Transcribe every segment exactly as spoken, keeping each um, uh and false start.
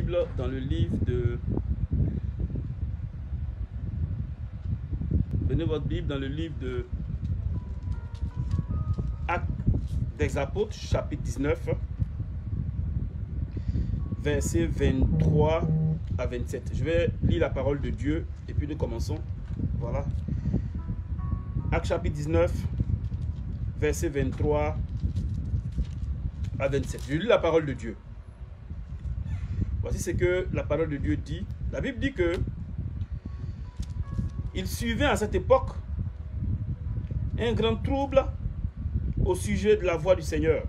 Bible dans le livre de... Prenez votre Bible dans le livre de Actes des Apôtres, chapitre dix-neuf, versets vingt-trois à vingt-sept. Je vais lire la parole de Dieu et puis nous commençons. Voilà. Actes chapitre dix-neuf, versets vingt-trois à vingt-sept. Je lis la parole de Dieu. Voici ce que la parole de Dieu dit. La Bible dit que il suivait à cette époque un grand trouble au sujet de la voix du Seigneur.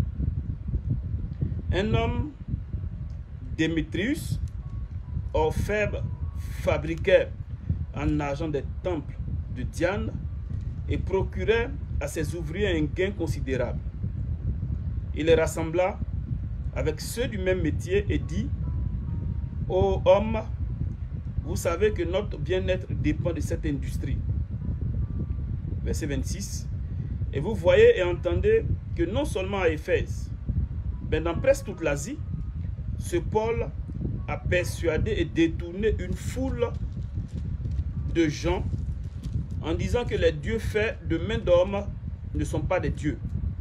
Un homme, Démétrius, orfèvre, fabriquait en argent des temples de Diane et procurait à ses ouvriers un gain considérable. Il les rassembla avec ceux du même métier et dit: ô hommes, vous savez que notre bien-être dépend de cette industrie. Verset vingt-six. Et vous voyez et entendez que non seulement à Éphèse, mais dans presque toute l'Asie, ce Paul a persuadé et détourné une foule de gens en disant que les dieux faits de main d'homme ne sont pas des dieux.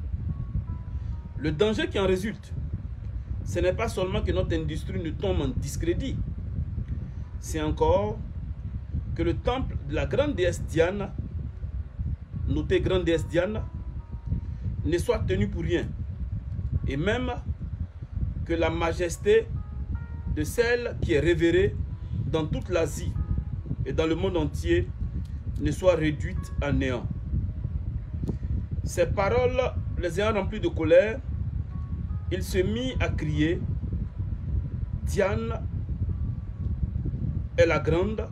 Le danger qui en résulte, ce n'est pas seulement que notre industrie ne tombe en discrédit, c'est encore que le temple de la grande déesse Diane, notez grande déesse Diane, ne soit tenu pour rien, et même que la majesté de celle qui est révérée dans toute l'Asie et dans le monde entier ne soit réduite à néant. Ces paroles les ayant remplis de colère, il se mit à crier: Diane est la grande,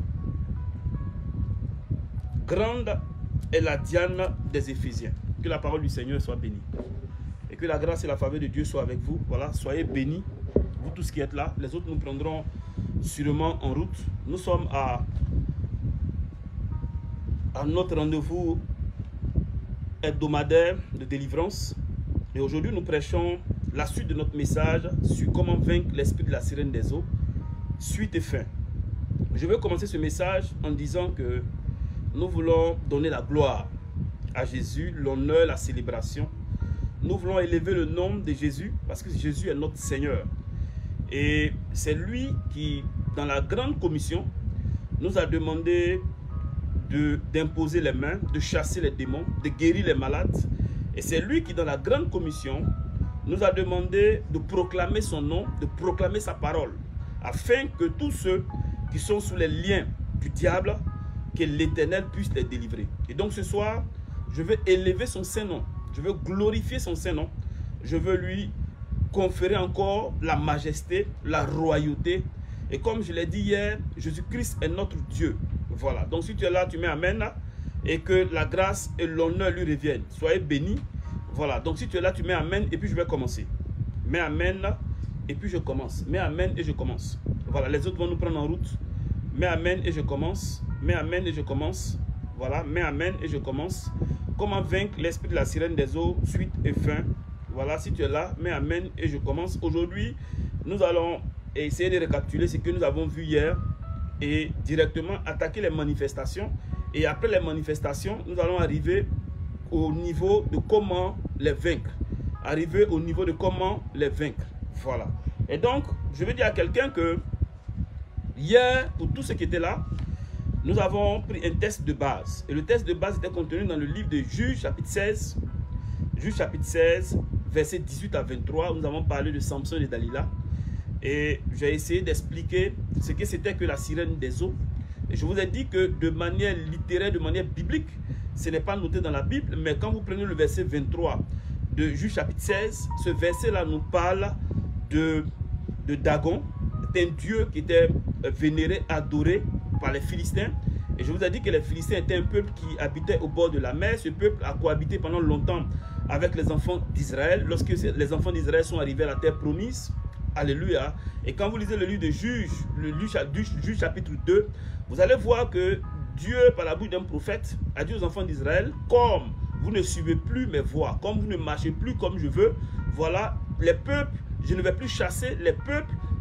grande est la Diane des Éphésiens. Que la parole du Seigneur soit bénie. Et que la grâce et la faveur de Dieu soient avec vous. Voilà, soyez bénis, vous tous qui êtes là. Les autres nous prendront sûrement en route. Nous sommes à, à notre rendez-vous hebdomadaire de délivrance. Et aujourd'hui, nous prêchons la suite de notre message sur comment vaincre l'esprit de la sirène des eaux. Suite et fin. Je vais commencer ce message en disant que nous voulons donner la gloire à Jésus, l'honneur, la célébration. Nous voulons élever le nom de Jésus parce que Jésus est notre Seigneur. Et c'est lui qui, dans la grande commission, nous a demandé d'imposer les mains, de chasser les démons, de guérir les malades. Et c'est lui qui, dans la grande commission, nous a demandé de proclamer son nom, de proclamer sa parole, afin que tous ceux qui sont sous les liens du diable, que l'Éternel puisse les délivrer. Et donc ce soir, je veux élever son Saint-Nom, je veux glorifier son Saint-Nom, je veux lui conférer encore la majesté, la royauté. Et comme je l'ai dit hier, Jésus-Christ est notre Dieu. Voilà, donc si tu es là, tu mets Amen, et que la grâce et l'honneur lui reviennent. Soyez bénis. Voilà, donc si tu es là, tu mets Amen, et puis je vais commencer. Mets Amen, et puis je commence. Mets Amen, et je commence. Voilà, les autres vont nous prendre en route. Mets Amen, et je commence. Mets Amen, et je commence. Voilà, mets Amen, et je commence. Comment vaincre l'esprit de la sirène des eaux, suite et fin. Voilà, si tu es là, mets Amen, et je commence. Aujourd'hui, nous allons essayer de récapituler ce que nous avons vu hier et directement attaquer les manifestations. Et après les manifestations, nous allons arriver au niveau de comment les vaincre. Arriver au niveau de comment les vaincre. Voilà. Et donc, je vais dire à quelqu'un que hier, pour tous ceux qui étaient là, nous avons pris un test de base. Et le test de base était contenu dans le livre de Juges, chapitre seize. Juges, chapitre seize, versets dix-huit à vingt-trois. Nous avons parlé de Samson et Dalila. Et j'ai essayé d'expliquer ce que c'était que la sirène des eaux. Et je vous ai dit que de manière littéraire, de manière biblique, ce n'est pas noté dans la Bible. Mais quand vous prenez le verset vingt-trois de Juges, chapitre seize, ce verset-là nous parle de, de Dagon. C'est un dieu qui était vénéré, adoré par les Philistins. Et je vous ai dit que les Philistins étaient un peuple qui habitait au bord de la mer. Ce peuple a cohabité pendant longtemps avec les enfants d'Israël. Lorsque les enfants d'Israël sont arrivés à la terre promise, alléluia. Et quand vous lisez le livre de Juges, le Juges chapitre deux, vous allez voir que Dieu, par la bouche d'un prophète, a dit aux enfants d'Israël: comme vous ne suivez plus mes voies, comme vous ne marchez plus comme je veux, voilà, les peuples, je ne vais plus chasser les peuples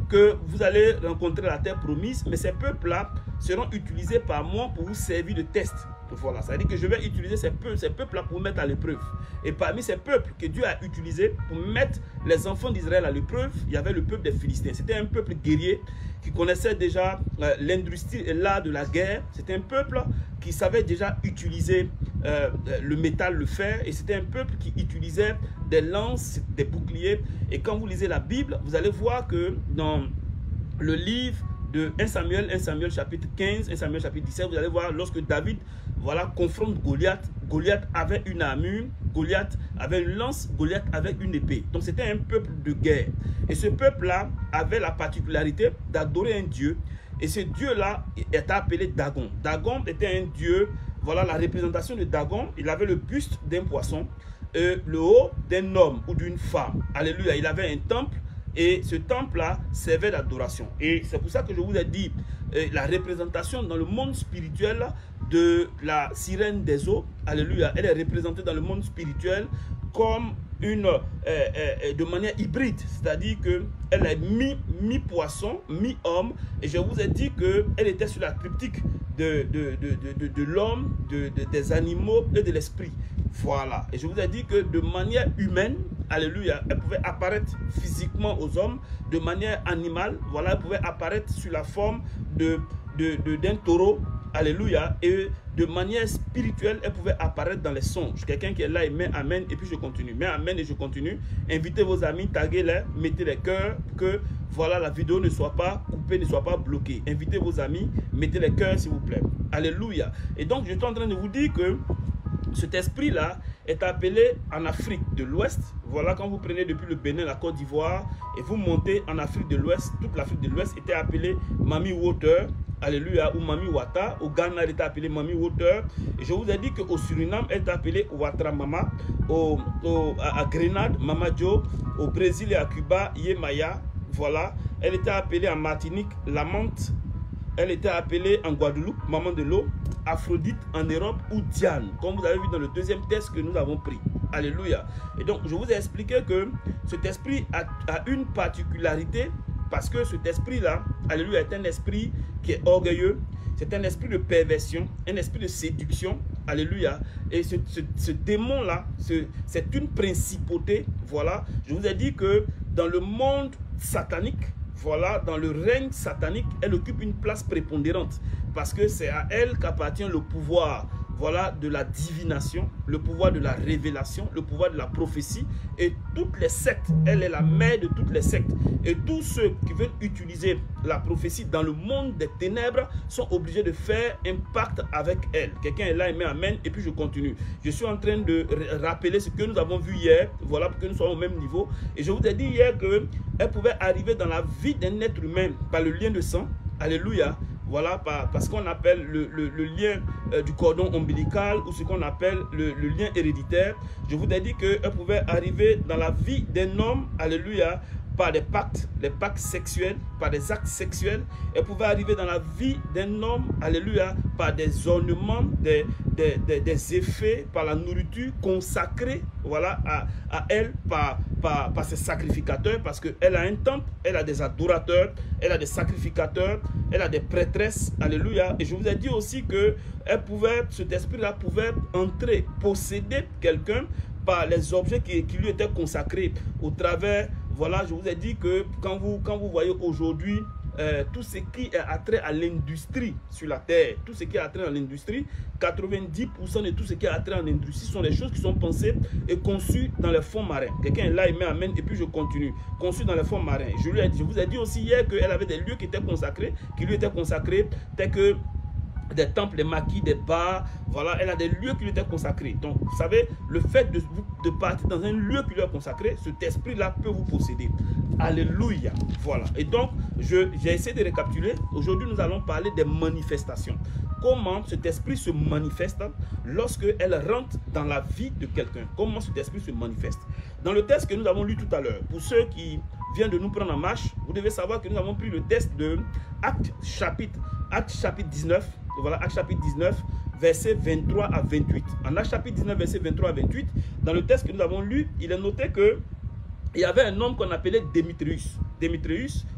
que vous allez rencontrer la terre promise, mais ces peuples-là seront utilisés par moi pour vous servir de test. Voilà, ça veut dire que je vais utiliser ces peuples, ces peuples-là pour mettre à l'épreuve. Et parmi ces peuples que Dieu a utilisés pour mettre les enfants d'Israël à l'épreuve, il y avait le peuple des Philistins. C'était un peuple guerrier qui connaissait déjà euh, l'industrie et l'art de la guerre. C'était un peuple qui savait déjà utiliser euh, le métal, le fer. Et c'était un peuple qui utilisait des lances, des boucliers. Et quand vous lisez la Bible, vous allez voir que dans le livre de un Samuel, un Samuel chapitre quinze, un Samuel chapitre dix-sept, vous allez voir lorsque David voilà, confronte Goliath. Goliath avait une armure, Goliath avait une lance, Goliath avait une épée. Donc c'était un peuple de guerre. Et ce peuple-là avait la particularité d'adorer un dieu. Et ce dieu-là est appelé Dagon. Dagon était un dieu, voilà la représentation de Dagon. Il avait le buste d'un poisson, euh, le haut d'un homme ou d'une femme. Alléluia, il avait un temple. Et ce temple-là servait d'adoration. Et c'est pour ça que je vous ai dit, euh, la représentation dans le monde spirituel de la sirène des eaux, alléluia, elle est représentée dans le monde spirituel comme une, euh, euh, de manière hybride. C'est-à-dire qu'elle est mi-poisson, mi mi-homme. Et je vous ai dit qu'elle était sur la triptyque de, de, de, de, de, de l'homme, de, de, des animaux et de l'esprit. Voilà. Et je vous ai dit que de manière humaine, alléluia, elle pouvait apparaître physiquement aux hommes, de manière animale, voilà, elle pouvait apparaître sous la forme de, de, de, d'un taureau, alléluia, et de manière spirituelle, elle pouvait apparaître dans les songes. Quelqu'un qui est là et met amen, et puis je continue. Met amen et je continue. Invitez vos amis, taguez-les, mettez les cœurs, que voilà, la vidéo ne soit pas coupée, ne soit pas bloquée. Invitez vos amis, mettez les cœurs s'il vous plaît. Alléluia. Et donc, je suis en train de vous dire que cet esprit-là est appelé en Afrique de l'Ouest. Voilà, quand vous prenez depuis le Bénin, la Côte d'Ivoire, et vous montez en Afrique de l'Ouest, toute l'Afrique de l'Ouest était appelée Mami Water, alléluia, ou Mami Wata. Au Ghana, elle était appelée Mami Water. Et je vous ai dit qu'au Suriname, elle est appelée Watra Mama. Au, au, à, à Grenade, Mama Joe. Au Brésil et à Cuba, Yemaya. Voilà. Elle était appelée en Martinique, Lamante. Elle était appelée en Guadeloupe, Maman de l'eau. Aphrodite en Europe ou Diane, comme vous avez vu dans le deuxième test que nous avons pris. Alléluia. Et donc, je vous ai expliqué que cet esprit a, a une particularité parce que cet esprit-là, alléluia, est un esprit qui est orgueilleux. C'est un esprit de perversion, un esprit de séduction. Alléluia. Et ce, ce, ce démon-là, c'est une principauté. Voilà. Je vous ai dit que dans le monde satanique, voilà, dans le règne satanique, elle occupe une place prépondérante parce que c'est à elle qu'appartient le pouvoir, voilà, de la divination, le pouvoir de la révélation, le pouvoir de la prophétie et toutes les sectes. Elle est la mère de toutes les sectes. Et tous ceux qui veulent utiliser la prophétie dans le monde des ténèbres sont obligés de faire un pacte avec elle. Quelqu'un est là et met amen et puis je continue. Je suis en train de rappeler ce que nous avons vu hier, voilà, pour que nous soyons au même niveau. Et je vous ai dit hier qu'elle pouvait arriver dans la vie d'un être humain par le lien de sang. Alléluia. Voilà, parce qu'on appelle le, le, le lien euh, du cordon ombilical ou ce qu'on appelle le, le lien héréditaire. Je vous ai dit qu'elle pouvait arriver dans la vie d'un homme, alléluia, par des pactes, les pactes sexuels, par des actes sexuels. Elle pouvait arriver dans la vie d'un homme, alléluia, par des ornements, des, des, des, des effets, par la nourriture consacrée, voilà, à, à elle, par, par, par ses sacrificateurs, parce qu'elle a un temple, elle a des adorateurs, elle a des sacrificateurs, elle a des prêtresses, alléluia. Et je vous ai dit aussi que elle pouvait, cet esprit-là pouvait entrer, posséder quelqu'un par les objets qui, qui lui étaient consacrés au travers. Voilà, je vous ai dit que quand vous, quand vous voyez aujourd'hui euh, tout ce qui est attrait à l'industrie sur la terre, tout ce qui est attrait à l'industrie, quatre-vingt-dix pour cent de tout ce qui est attrait à l'industrie sont des choses qui sont pensées et conçues dans les fonds marins. Quelqu'un est là, il met amen et puis je continue. Conçues dans les fonds marins. Je, lui ai, je vous ai dit aussi hier qu'elle avait des lieux qui étaient consacrés, qui lui étaient consacrés, tels que des temples, des maquis, des bars, voilà, elle a des lieux qui lui étaient consacrés. Donc, vous savez, le fait de, de partir dans un lieu qui lui est consacré, cet esprit-là peut vous posséder. Alléluia. Voilà. Et donc, j'ai essayé de récapituler. Aujourd'hui, nous allons parler des manifestations. Comment cet esprit se manifeste lorsque elle rentre dans la vie de quelqu'un. Comment cet esprit se manifeste. Dans le test que nous avons lu tout à l'heure, pour ceux qui viennent de nous prendre en marche, vous devez savoir que nous avons pris le test de Acte chapitre, Acte chapitre dix-neuf. Voilà, Acte chapitre dix-neuf, versets vingt-trois à vingt-huit. En Acte chapitre dix-neuf, versets vingt-trois à vingt-huit, dans le texte que nous avons lu, il est noté que il y avait un homme qu'on appelait Démétrius. Démétrius,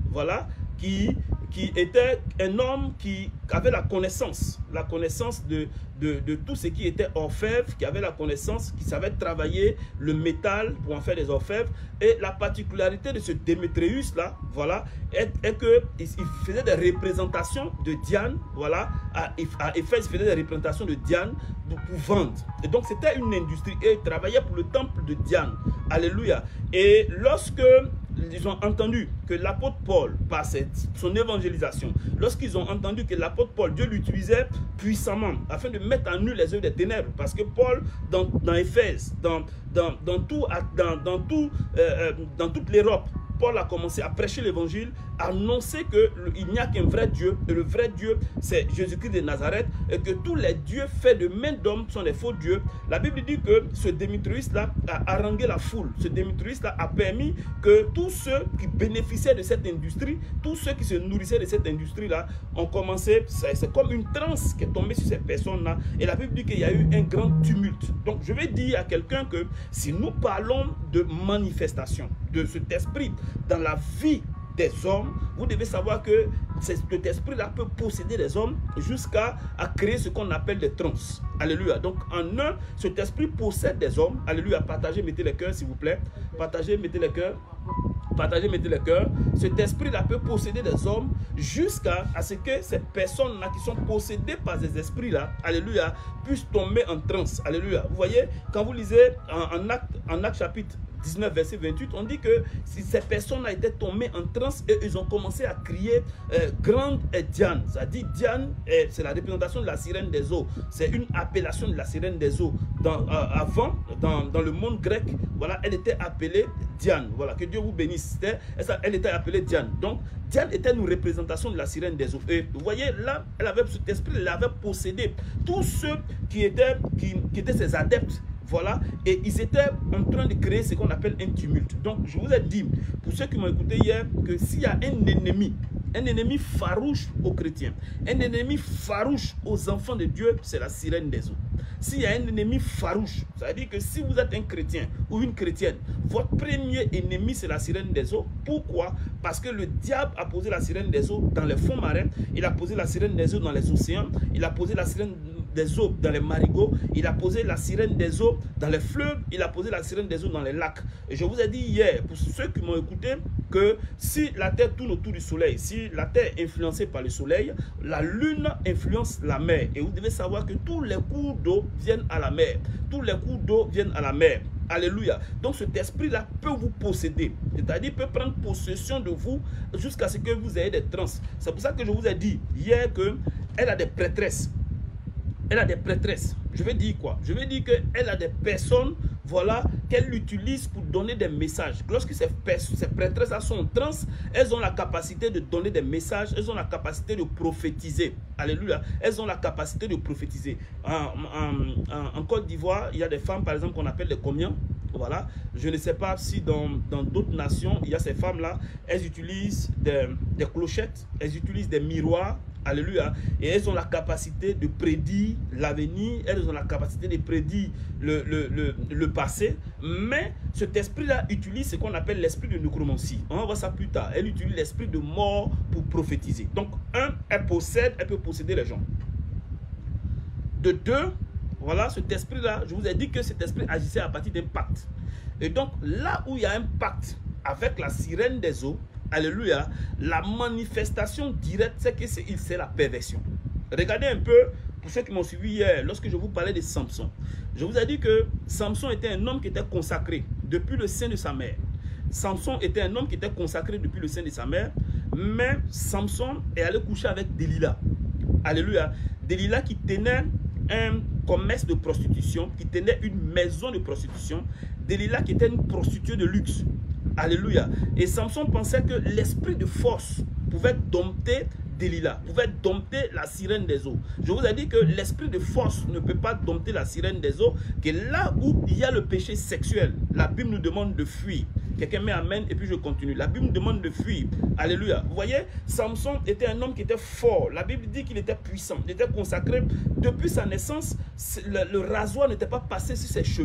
voilà, qui, qui était un homme qui avait la connaissance, la connaissance de, de, de tout ce qui était orfèvre, qui avait la connaissance, qui savait travailler le métal pour en faire des orfèvres. Et la particularité de ce Démétrius là, voilà, est, est que il faisait des représentations de Diane, voilà, à, à Éphèse, il faisait des représentations de Diane pour vendre. Et donc c'était une industrie, et il travaillait pour le temple de Diane. Alléluia. Et lorsque ils ont entendu que l'apôtre Paul, par cette, son évangélisation, lorsqu'ils ont entendu que l'apôtre Paul, Dieu l'utilisait puissamment afin de mettre en nu les œuvres des ténèbres, parce que Paul, dans, dans Éphèse, dans, dans, dans, tout, dans, dans, tout, euh, dans toute l'Europe, Paul a commencé à prêcher l'évangile, à annoncer qu'il n'y a qu'un vrai Dieu, et le vrai Dieu, c'est Jésus-Christ de Nazareth, et que tous les dieux faits de main d'homme sont des faux dieux. La Bible dit que ce Démétrius-là a harangué la foule. Ce Démétrius-là a permis que tous ceux qui bénéficiaient de cette industrie, tous ceux qui se nourrissaient de cette industrie-là, ont commencé, c'est comme une transe qui est tombée sur ces personnes-là, et la Bible dit qu'il y a eu un grand tumulte. Donc je vais dire à quelqu'un que si nous parlons de manifestation de cet esprit dans la vie des hommes, vous devez savoir que cet esprit-là peut posséder les hommes jusqu'à à créer ce qu'on appelle des trans. Alléluia. Donc en un, cet esprit possède des hommes. Alléluia. Partagez, mettez les cœurs s'il vous plaît. Partagez, mettez les cœurs. Partagez, mettez les cœurs. Cet esprit-là peut posséder des hommes jusqu'à ce que ces personnes-là qui sont possédées par ces esprits-là, alléluia, puissent tomber en transe. Alléluia. Vous voyez, quand vous lisez en, en, acte, en acte chapitre dix-neuf, verset vingt-huit, on dit que si ces personnes a été tombées en transe et ils ont commencé à crier euh, grande est Diane. Ça dit Diane, c'est la représentation de la sirène des eaux. C'est une appellation de la sirène des eaux. Dans, euh, avant, dans, dans le monde grec, voilà, elle était appelée Diane. Voilà, que Dieu vous bénisse. Elle était appelée Diane. Donc, Diane était une représentation de la sirène des eaux. Et vous voyez, là, elle avait cet esprit, elle avait possédé tous ceux qui étaient, qui, qui étaient ses adeptes. Voilà, et ils étaient en train de créer ce qu'on appelle un tumulte. Donc, je vous ai dit, pour ceux qui m'ont écouté hier, que s'il y a un ennemi, un ennemi farouche aux chrétiens, un ennemi farouche aux enfants de Dieu, c'est la sirène des eaux. S'il y a un ennemi farouche, ça veut dire que si vous êtes un chrétien ou une chrétienne, votre premier ennemi, c'est la sirène des eaux. Pourquoi? Parce que le diable a posé la sirène des eaux dans les fonds marins, il a posé la sirène des eaux dans les océans, il a posé la sirène des eaux dans les marigots, il a posé la sirène des eaux dans les fleuves, il a posé la sirène des eaux dans les lacs. Et je vous ai dit hier, pour ceux qui m'ont écouté, que si la terre tourne autour du soleil, si la terre est influencée par le soleil, la lune influence la mer. Et vous devez savoir que tous les cours d'eau viennent à la mer. Tous les cours d'eau viennent à la mer. Alléluia. Donc cet esprit-là peut vous posséder. C'est-à-dire peut prendre possession de vous jusqu'à ce que vous ayez des trans. C'est pour ça que je vous ai dit hier qu'elle a des prêtresses. Elle a des prêtresses. Je vais dire quoi? Je vais dire qu'elle a des personnes, voilà, qu'elle utilise pour donner des messages. Lorsque ces, ces prêtresses sont en transe, elles ont la capacité de donner des messages, elles ont la capacité de prophétiser. Alléluia. Elles ont la capacité de prophétiser. En, en, en, en Côte d'Ivoire, il y a des femmes, par exemple, qu'on appelle des comiens. Voilà. Je ne sais pas si dans d'autres nations, il y a ces femmes-là, elles utilisent des, des clochettes, elles utilisent des miroirs. Alléluia. Et elles ont la capacité de prédire l'avenir, elles ont la capacité de prédire le, le, le, le passé. Mais cet esprit-là utilise ce qu'on appelle l'esprit de nécromancie. On va voir ça plus tard. Elle utilise l'esprit de mort pour prophétiser. Donc, un, elle possède, elle peut posséder les gens. De deux, voilà, cet esprit-là, je vous ai dit que cet esprit agissait à partir d'un pacte. Et donc, là où il y a un pacte avec la sirène des eaux, alléluia, la manifestation directe, c'est que c'est la perversion. Regardez un peu, pour ceux qui m'ont suivi hier, lorsque je vous parlais de Samson, je vous ai dit que Samson était un homme qui était consacré depuis le sein de sa mère. Samson était un homme qui était consacré depuis le sein de sa mère, mais Samson est allé coucher avec Delilah. Alléluia. Delilah qui tenait un commerce de prostitution, qui tenait une maison de prostitution. Delilah qui était une prostituée de luxe. Alléluia. Et Samson pensait que l'esprit de force pouvait dompter Delilah, pouvait dompter la sirène des eaux. Je vous ai dit que l'esprit de force ne peut pas dompter la sirène des eaux, que là où il y a le péché sexuel, la Bible nous demande de fuir. Quelqu'un met amen et puis je continue. La Bible nous demande de fuir. Alléluia. Vous voyez, Samson était un homme qui était fort. La Bible dit qu'il était puissant, il était consacré. Depuis sa naissance, le, le rasoir n'était pas passé sur ses cheveux.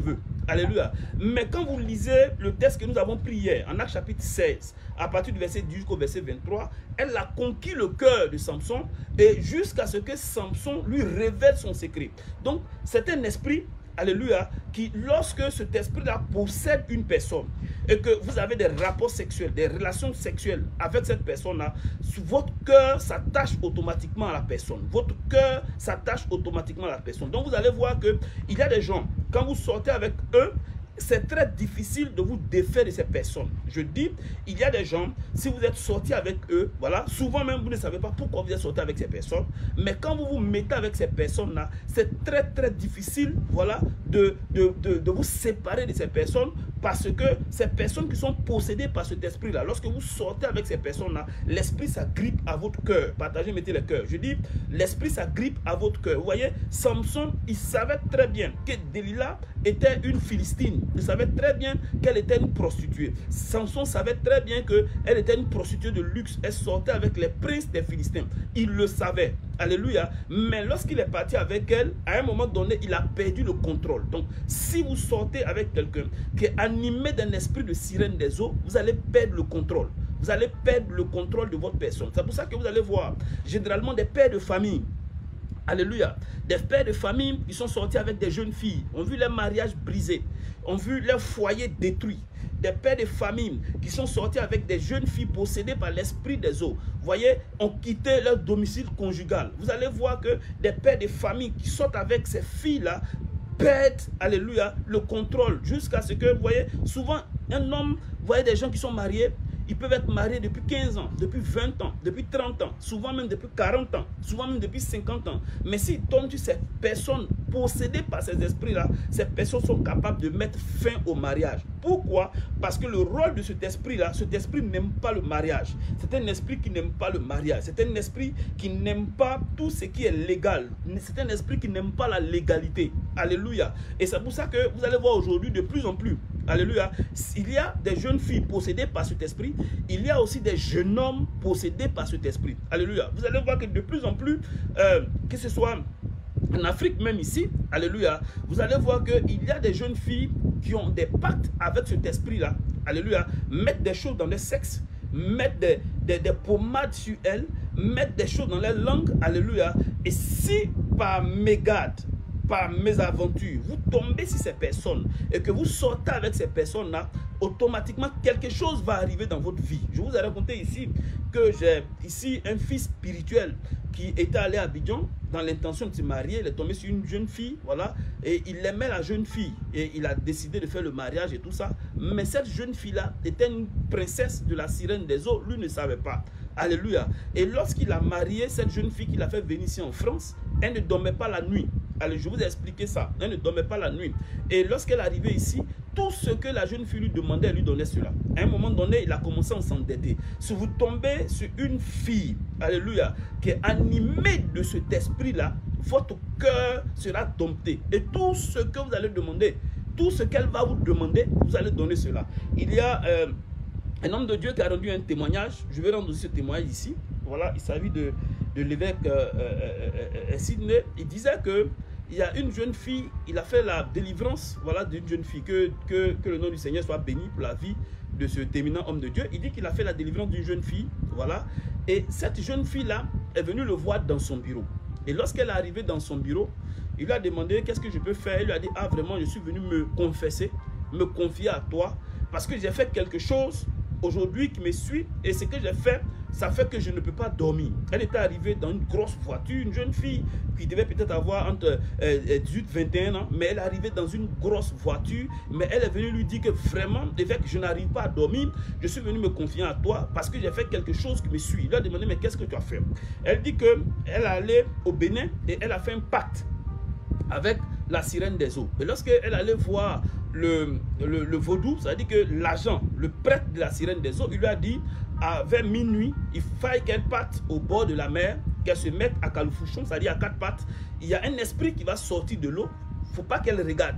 Alléluia. Mais quand vous lisez le texte que nous avons pris hier, en Actes chapitre seize, à partir du verset dix jusqu'au verset vingt-trois, elle a conquis le cœur de Samson et jusqu'à ce que Samson lui révèle son secret. Donc, c'est un esprit, alléluia, qui lorsque cet esprit-là possède une personne et que vous avez des rapports sexuels, des relations sexuelles avec cette personne-là, votre cœur s'attache automatiquement à la personne. Votre cœur s'attache automatiquement à la personne. Donc, vous allez voir qu'il y a des gens, quand vous sortez avec eux, c'est très difficile de vous défaire de ces personnes. Je dis, il y a des gens, si vous êtes sorti avec eux, voilà, souvent même vous ne savez pas pourquoi vous êtes sorti avec ces personnes, mais quand vous vous mettez avec ces personnes-là, c'est très très difficile, voilà, de, de, de, de vous séparer de ces personnes parce que ces personnes qui sont possédées par cet esprit-là, lorsque vous sortez avec ces personnes-là, l'esprit s'agrippe à votre cœur. Partagez, mettez le cœur. Je dis, l'esprit s'agrippe à votre cœur. Vous voyez, Samson, il savait très bien que Delilah était une Philistine. Il savait très bien qu'elle était une prostituée. Samson savait très bien qu'elle était une prostituée de luxe. Elle sortait avec les princes des Philistins. Il le savait. Alléluia. Mais lorsqu'il est parti avec elle, à un moment donné, il a perdu le contrôle. Donc, si vous sortez avec quelqu'un qui est animé d'un esprit de sirène des eaux, vous allez perdre le contrôle. Vous allez perdre le contrôle de votre personne. C'est pour ça que vous allez voir généralement des pères de famille. Alléluia. Des pères de famille qui sont sortis avec des jeunes filles, ont vu leur mariage brisé, ont vu leur foyer détruit. Des pères de famille qui sont sortis avec des jeunes filles possédées par l'esprit des eaux, vous voyez, ont quitté leur domicile conjugal. Vous allez voir que des pères de famille qui sortent avec ces filles-là perdent, alléluia, le contrôle jusqu'à ce que, vous voyez, souvent un homme, vous voyez des gens qui sont mariés, ils peuvent être mariés depuis quinze ans, depuis vingt ans, depuis trente ans, souvent même depuis quarante ans, souvent même depuis cinquante ans. Mais s'ils tombent sur ces personnes possédées par ces esprits-là, ces personnes sont capables de mettre fin au mariage. Pourquoi? Parce que le rôle de cet esprit-là, cet esprit n'aime pas le mariage. C'est un esprit qui n'aime pas le mariage. C'est un esprit qui n'aime pas tout ce qui est légal. C'est un esprit qui n'aime pas la légalité. Alléluia. Et c'est pour ça que vous allez voir aujourd'hui de plus en plus, alléluia, il y a des jeunes filles possédées par cet esprit. Il y a aussi des jeunes hommes possédés par cet esprit. Alléluia. Vous allez voir que de plus en plus, euh, que ce soit en Afrique même ici, alléluia, vous allez voir qu'il y a des jeunes filles qui ont des pactes avec cet esprit-là. Alléluia. Mettre des choses dans leur sexe, mettre des, des, des pommades sur elles, mettre des choses dans leur langue. Alléluia. Et si par mégarde, par mésaventure, vous tombez sur ces personnes et que vous sortez avec ces personnes-là, automatiquement, quelque chose va arriver dans votre vie. Je vous ai raconté ici que j'ai ici un fils spirituel qui était allé à Abidjan dans l'intention de se marier. Il est tombé sur une jeune fille, voilà, et il aimait la jeune fille et il a décidé de faire le mariage et tout ça. Mais cette jeune fille-là était une princesse de la sirène des eaux, lui ne savait pas. Alléluia. Et lorsqu'il a marié cette jeune fille qu'il a fait venir ici en France, elle ne dormait pas la nuit. Allez, je vous ai expliqué ça. Elle ne dormait pas la nuit. Et lorsqu'elle arrivait ici, tout ce que la jeune fille lui demandait, elle lui donnait cela. À un moment donné, il a commencé à s'endetter. Si vous tombez sur une fille, alléluia, qui est animée de cet esprit-là, votre cœur sera dompté. Et tout ce que vous allez demander, tout ce qu'elle va vous demander, vous allez donner cela. Il y a euh, un homme de Dieu qui a rendu un témoignage. Je vais rendre aussi ce témoignage ici. Voilà, il s'agit de, de l'évêque euh, euh, euh, Sidney. Il disait que il y a une jeune fille, il a fait la délivrance, voilà, d'une jeune fille, que, que, que le nom du Seigneur soit béni pour la vie de ce terminant homme de Dieu. Il dit qu'il a fait la délivrance d'une jeune fille, voilà, et cette jeune fille-là est venue le voir dans son bureau. Et lorsqu'elle est arrivée dans son bureau, il lui a demandé qu'est-ce que je peux faire. Il lui a dit, ah vraiment, je suis venu me confesser, me confier à toi, parce que j'ai fait quelque chose aujourd'hui qui me suit, et ce que j'ai fait, ça fait que je ne peux pas dormir. Elle était arrivée dans une grosse voiture, une jeune fille qui devait peut-être avoir entre euh, dix-huit et vingt et un ans, mais elle est arrivée dans une grosse voiture, mais elle est venue lui dire que vraiment, l'évêque, je n'arrive pas à dormir, je suis venu me confier à toi parce que j'ai fait quelque chose qui me suit. Il lui a demandé, mais qu'est-ce que tu as fait? Elle dit qu'elle allait au Bénin et elle a fait un pacte avec la sirène des eaux. Et lorsqu'elle allait voir le, le, le vaudou, ça veut dire que l'agent, le prêtre de la sirène des eaux, il lui a dit, à vers minuit, il faille qu'elle parte au bord de la mer, qu'elle se mette à califourchon, c'est-à-dire à quatre pattes. Il y a un esprit qui va sortir de l'eau. Il ne faut pas qu'elle regarde.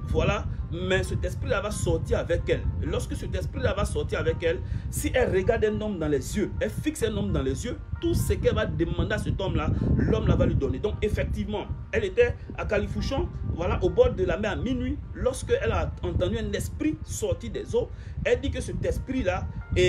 voilà, mais cet esprit-là va sortir avec elle. Et lorsque cet esprit-là va sortir avec elle, si elle regarde un homme dans les yeux, elle fixe un homme dans les yeux, tout ce qu'elle va demander à cet homme-là, l'homme-là va lui donner. Donc effectivement, elle était à Califourchon, voilà, au bord de la mer à minuit, lorsque elle a entendu un esprit sortir des eaux. Elle dit que cet esprit-là,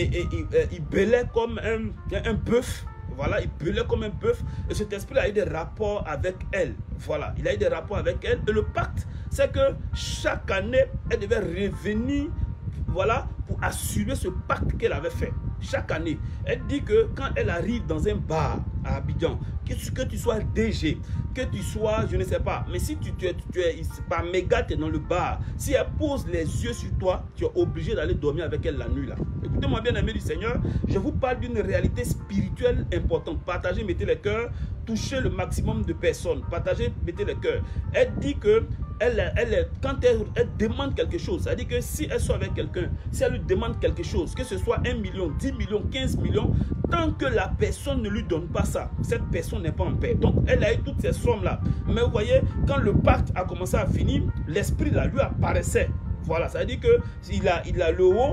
il bêlait comme un, un bœuf. Voilà, il brûlait comme un bœuf. Et cet esprit a eu des rapports avec elle. Voilà, il a eu des rapports avec elle. Et le pacte, c'est que chaque année, elle devait revenir, voilà, pour assurer ce pacte qu'elle avait fait. Chaque année, elle dit que quand elle arrive dans un bar à Abidjan, que tu, que tu sois D G, que tu sois, je ne sais pas, mais si tu, tu es, tu es par méga, tu es dans le bar, si elle pose les yeux sur toi, tu es obligé d'aller dormir avec elle la nuit là. Écoutez-moi bien, amis du Seigneur, je vous parle d'une réalité spirituelle importante. Partagez, mettez les cœurs, touchez le maximum de personnes. Partagez, mettez les cœurs. Elle dit que Elle, elle, quand elle, elle demande quelque chose, ça dit que si elle soit avec quelqu'un, si elle lui demande quelque chose, que ce soit un million, dix millions, quinze millions, tant que la personne ne lui donne pas ça, cette personne n'est pas en paix. Donc elle a eu toutes ces sommes-là. Mais vous voyez, quand le pacte a commencé à finir, l'esprit là lui apparaissait. Voilà, ça veut dire qu'il a, il a le haut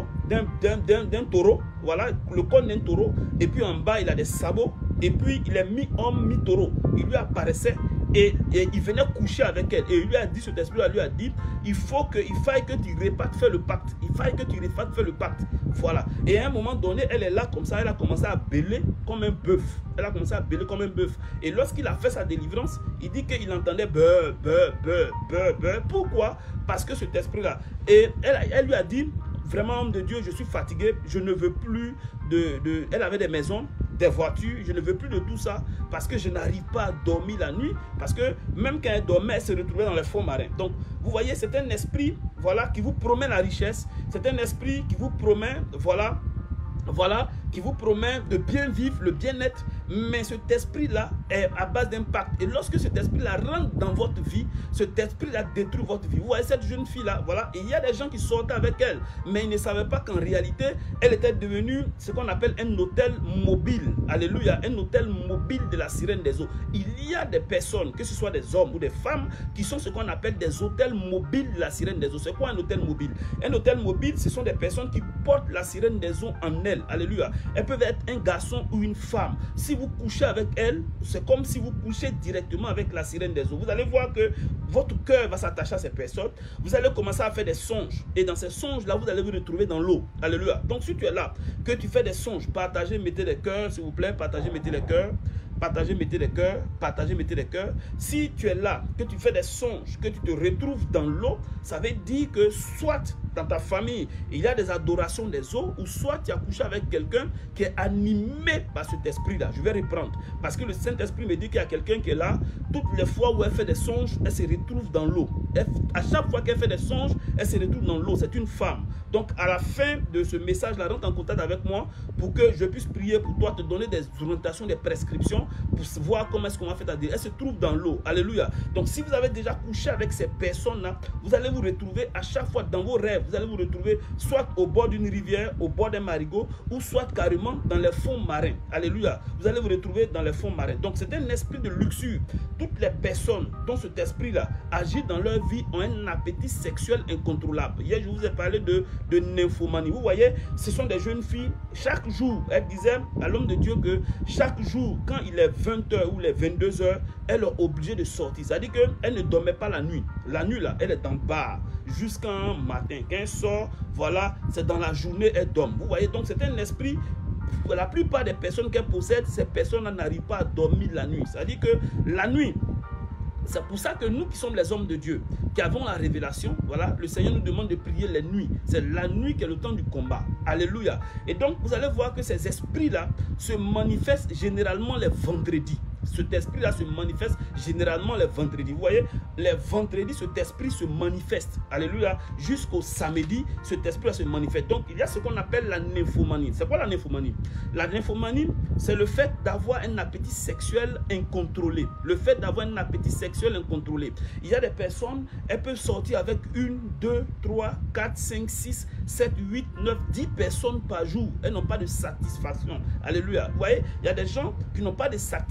d'un taureau, voilà, le corps d'un taureau, et puis en bas il a des sabots, et puis il est mi-homme, mi-taureau. Il lui apparaissait. Et, et il venait coucher avec elle. Et il lui a dit, cet esprit-là lui a dit, il faut que, il faille que tu repartes faire le pacte. Il faille que tu repartes faire le pacte. Voilà. Et à un moment donné, elle est là comme ça, elle a commencé à bêler comme un bœuf. Elle a commencé à bêler comme un bœuf. Et lorsqu'il a fait sa délivrance, il dit qu'il entendait bœuf, bœuf, bœuf, bœuf, bœuf. Pourquoi? Parce que cet esprit-là. Et elle, elle lui a dit, vraiment homme de Dieu, je suis fatigué, je ne veux plus de, de... Elle avait des maisons, des voitures, je ne veux plus de tout ça parce que je n'arrive pas à dormir la nuit, parce que même quand elle dormait, elle se retrouvait dans les fonds marins. Donc vous voyez, c'est un esprit, voilà, qui vous promet la richesse, c'est un esprit qui vous promet, voilà, voilà, qui vous promet de bien vivre, le bien-être, mais cet esprit-là est à base d'impact. Et lorsque cet esprit-là rentre dans votre vie, cet esprit-là détruit votre vie. Vous voyez cette jeune fille-là, voilà, et il y a des gens qui sortaient avec elle, mais ils ne savaient pas qu'en réalité, elle était devenue ce qu'on appelle un hôtel mobile. Alléluia, un hôtel mobile de la sirène des eaux. Il y a des personnes, que ce soit des hommes ou des femmes, qui sont ce qu'on appelle des hôtels mobiles de la sirène des eaux. C'est quoi un hôtel mobile? Un hôtel mobile, ce sont des personnes qui portent la sirène des eaux en elles. Alléluia. Elles peuvent être un garçon ou une femme. Si vous couchez avec elle, c'est comme si vous couchez directement avec la sirène des eaux. Vous allez voir que votre cœur va s'attacher à ces personnes. Vous allez commencer à faire des songes. Et dans ces songes-là, vous allez vous retrouver dans l'eau. Alléluia. Donc si tu es là, que tu fais des songes, partagez, mettez les cœurs, s'il vous plaît. Partagez, mettez les cœurs. Partagez, mettez les cœurs. Partagez, mettez les cœurs. Si tu es là, que tu fais des songes, que tu te retrouves dans l'eau, ça veut dire que soit dans ta famille, il y a des adorations des eaux, ou soit tu as couché avec quelqu'un qui est animé par cet esprit-là. Je vais reprendre. Parce que le Saint-Esprit me dit qu'il y a quelqu'un qui est là. Toutes les fois où elle fait des songes, elle se retrouve dans l'eau. À chaque fois qu'elle fait des songes, elle se retrouve dans l'eau. C'est une femme. Donc, à la fin de ce message-là, rentre en contact avec moi pour que je puisse prier pour toi, te donner des orientations, des prescriptions pour voir comment est-ce qu'on va faire ta délire. Elle se trouve dans l'eau. Alléluia. Donc, si vous avez déjà couché avec ces personnes-là, vous allez vous retrouver à chaque fois dans vos rêves. Vous allez vous retrouver soit au bord d'une rivière, au bord d'un marigot, ou soit carrément dans les fonds marins. Alléluia. Vous allez vous retrouver dans les fonds marins. Donc, c'est un esprit de luxure. Toutes les personnes dont cet esprit-là agit dans leur vie ont un appétit sexuel incontrôlable. Hier, je vous ai parlé de, de nymphomanie. Vous voyez, ce sont des jeunes filles. Chaque jour, elle disait à l'homme de Dieu que chaque jour, quand il est vingt heures ou les vingt-deux heures, elle est obligée de sortir. C'est-à-dire qu'elle ne dormait pas la nuit. La nuit, là, elle est en bar jusqu'en matin. Quand elle sort, voilà, c'est dans la journée, elle dort. Vous voyez, donc c'est un esprit. La plupart des personnes qu'elle possède, ces personnes n'arrivent pas à dormir la nuit. C'est-à-dire que la nuit, c'est pour ça que nous qui sommes les hommes de Dieu, qui avons la révélation, voilà, le Seigneur nous demande de prier les nuits. C'est la nuit qui est le temps du combat. Alléluia. Et donc, vous allez voir que ces esprits-là se manifestent généralement les vendredis. Cet esprit-là se manifeste généralement les vendredis. Vous voyez, les vendredis, cet esprit se manifeste. Alléluia. Jusqu'au samedi, cet esprit-là se manifeste. Donc, il y a ce qu'on appelle la nymphomanie. C'est quoi la nymphomanie? La nymphomanie, c'est le fait d'avoir un appétit sexuel incontrôlé. Le fait d'avoir un appétit sexuel incontrôlé. Il y a des personnes, elles peuvent sortir avec une, deux, trois, quatre, cinq, six, sept, huit, neuf, dix personnes par jour. Elles n'ont pas de satisfaction. Alléluia. Vous voyez, il y a des gens qui n'ont pas de satisfaction.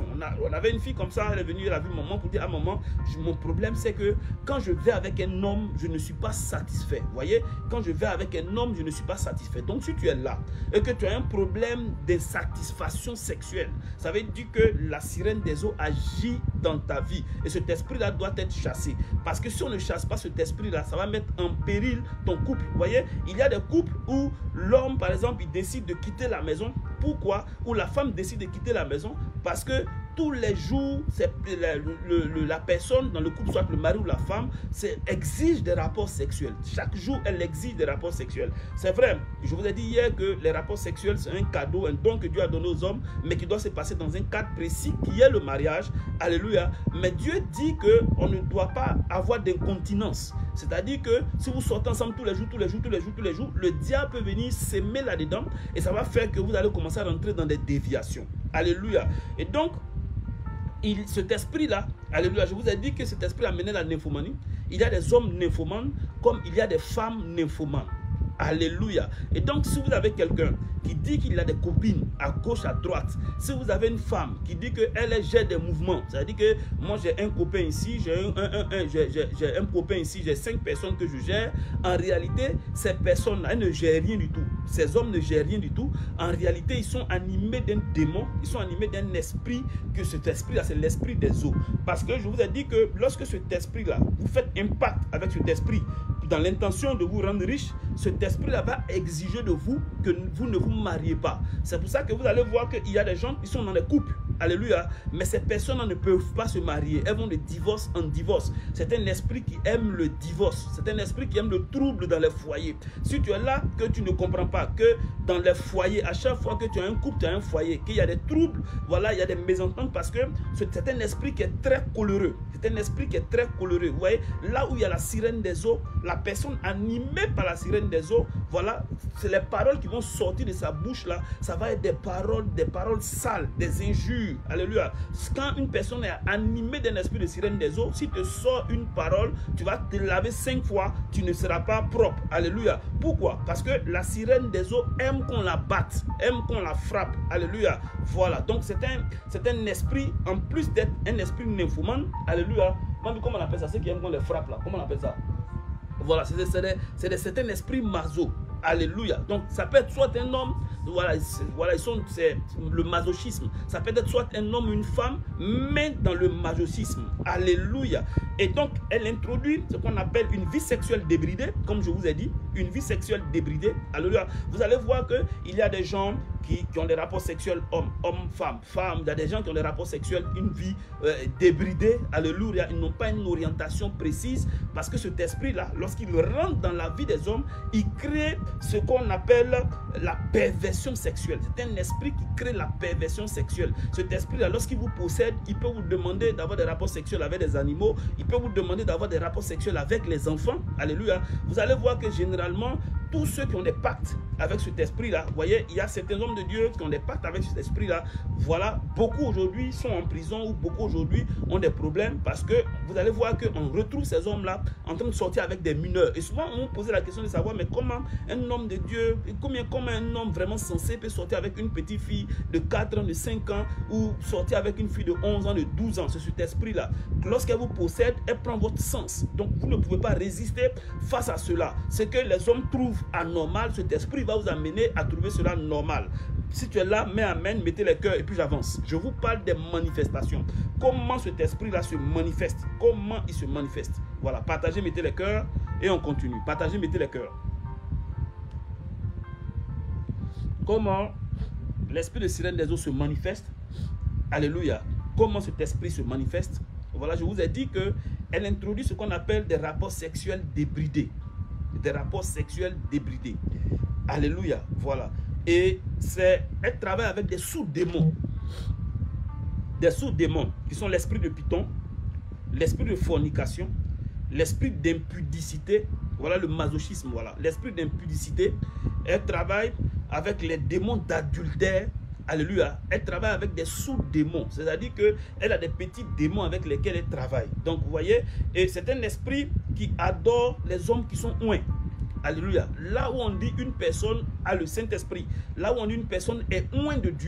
On, a, on avait une fille comme ça, elle est venue, elle a vu maman pour dire à maman, je, mon problème c'est que quand je vais avec un homme, je ne suis pas satisfait. Vous voyez, quand je vais avec un homme, je ne suis pas satisfait. Donc si tu es là et que tu as un problème d'insatisfaction sexuelle, ça veut dire que la sirène des eaux agit dans ta vie. Et cet esprit-là doit être chassé. Parce que si on ne chasse pas cet esprit-là, ça va mettre en péril ton couple. Vous voyez, il y a des couples où l'homme, par exemple, il décide de quitter la maison. Pourquoi? Ou la femme décide de quitter la maison parce que tous les jours, la, le, le, la personne dans le couple, soit le mari ou la femme, exige des rapports sexuels. Chaque jour, elle exige des rapports sexuels. C'est vrai, je vous ai dit hier que les rapports sexuels, c'est un cadeau, un don que Dieu a donné aux hommes, mais qui doit se passer dans un cadre précis qui est le mariage. Alléluia. Mais Dieu dit qu'on ne doit pas avoir d'incontinence. C'est-à-dire que si vous sortez ensemble tous les jours, tous les jours, tous les jours, tous les jours, le diable peut venir s'aimer là-dedans et ça va faire que vous allez commencer à rentrer dans des déviations. Alléluia. Et donc, il, cet esprit-là, alléluia, je vous ai dit que cet esprit a mené la nymphomanie. Il y a des hommes nymphomanes comme il y a des femmes nymphomanes. Alléluia. Et donc, si vous avez quelqu'un qui dit qu'il a des copines à gauche, à droite, si vous avez une femme qui dit qu'elle gère des mouvements, c'est-à-dire que moi j'ai un copain ici, j'ai un, un, un, un, j'ai un copain ici, j'ai cinq personnes que je gère, en réalité, ces personnes-là, elles ne gèrent rien du tout. Ces hommes ne gèrent rien du tout. En réalité, ils sont animés d'un démon, ils sont animés d'un esprit, que cet esprit-là, c'est l'esprit des eaux. Parce que je vous ai dit que lorsque cet esprit-là, vous faites impact avec cet esprit, dans l'intention de vous rendre riche, cet esprit-là va exiger de vous que vous ne vous mariez pas. C'est pour ça que vous allez voir qu'il y a des gens qui sont dans des couples. Alléluia. Mais ces personnes ne peuvent pas se marier. Elles vont de divorce en divorce. C'est un esprit qui aime le divorce. C'est un esprit qui aime le trouble dans les foyers. Si tu es là, que tu ne comprends pas que dans les foyers, à chaque fois que tu as un couple, tu as un foyer, qu'il y a des troubles, voilà, il y a des mésententes parce que c'est un esprit qui est très coléreux. C'est un esprit qui est très coléreux. Vous voyez, là où il y a la sirène des eaux, la personne animée par la sirène des eaux, voilà, c'est les paroles qui vont sortir de sa bouche là, ça va être des paroles, des paroles sales, des injures. Alléluia. Quand une personne est animée d'un esprit de sirène des eaux, si tu sors une parole, tu vas te laver cinq fois, tu ne seras pas propre. Alléluia. Pourquoi? Parce que la sirène des eaux aime qu'on la batte, aime qu'on la frappe. Alléluia. Voilà. Donc c'est un, c'est un esprit, en plus d'être un esprit nymphomane. Alléluia. Comment on appelle ça? Ceux qui aiment qu'on les frappe là. Comment on appelle ça? Voilà, c'est un esprit maso. Alléluia. Donc, ça peut être soit un homme, voilà, voilà c'est le masochisme. Ça peut être soit un homme ou une femme, mais dans le masochisme. Alléluia. Et donc, elle introduit ce qu'on appelle une vie sexuelle débridée, comme je vous ai dit, une vie sexuelle débridée. Alléluia. Vous allez voir qu'il y a des gens qui, qui ont des rapports sexuels homme, homme, femme, femme. Il y a des gens qui ont des rapports sexuels, une vie euh, débridée. Alléluia. Ils n'ont pas une orientation précise parce que cet esprit-là, lorsqu'il rentre dans la vie des hommes, il crée ce qu'on appelle la perversion sexuelle. C'est un esprit qui crée la perversion sexuelle. Cet esprit-là, lorsqu'il vous possède, il peut vous demander d'avoir des rapports sexuels avec des animaux. Il peut vous demander d'avoir des rapports sexuels avec les enfants. Alléluia. Vous allez voir que généralement, tous ceux qui ont des pactes avec cet esprit-là, vous voyez, il y a certains hommes de Dieu qui ont des pactes avec cet esprit-là. Voilà, beaucoup aujourd'hui sont en prison ou beaucoup aujourd'hui ont des problèmes parce que vous allez voir qu'on retrouve ces hommes-là en train de sortir avec des mineurs. Et souvent, on pose la question de savoir, mais comment un homme de Dieu, combien, comment un homme vraiment sensé peut sortir avec une petite fille de quatre ans, de cinq ans ou sortir avec une fille de onze ans, de douze ans. C'est cet esprit-là. Lorsqu'elle vous possède, elle prend votre sens. Donc, vous ne pouvez pas résister face à cela. Ce que les hommes trouvent anormal, cet esprit va vous amener à trouver cela normal. Si tu es là, mets amen, mettez les cœurs et puis j'avance. Je vous parle des manifestations. Comment cet esprit-là se manifeste? Comment il se manifeste? Voilà, partagez, mettez les cœurs et on continue. Partagez, mettez les cœurs. Comment l'esprit de sirène des eaux se manifeste? Alléluia. Comment cet esprit se manifeste? Voilà, je vous ai dit qu'elle introduit ce qu'on appelle des rapports sexuels débridés. Des rapports sexuels débridés. Alléluia. Voilà. Et c'est, elle travaille avec des sous-démons. Des sous-démons qui sont l'esprit de Python, l'esprit de fornication, l'esprit d'impudicité. Voilà le masochisme. Voilà. L'esprit d'impudicité. Elle travaille avec les démons d'adultère. Alléluia. Elle travaille avec des sous-démons. C'est-à-dire qu'elle a des petits démons avec lesquels elle travaille. Donc, vous voyez, et c'est un esprit qui adore les hommes qui sont oints. Alléluia. Là où on dit une personne a le Saint-Esprit, là où on dit une personne est oint de Dieu,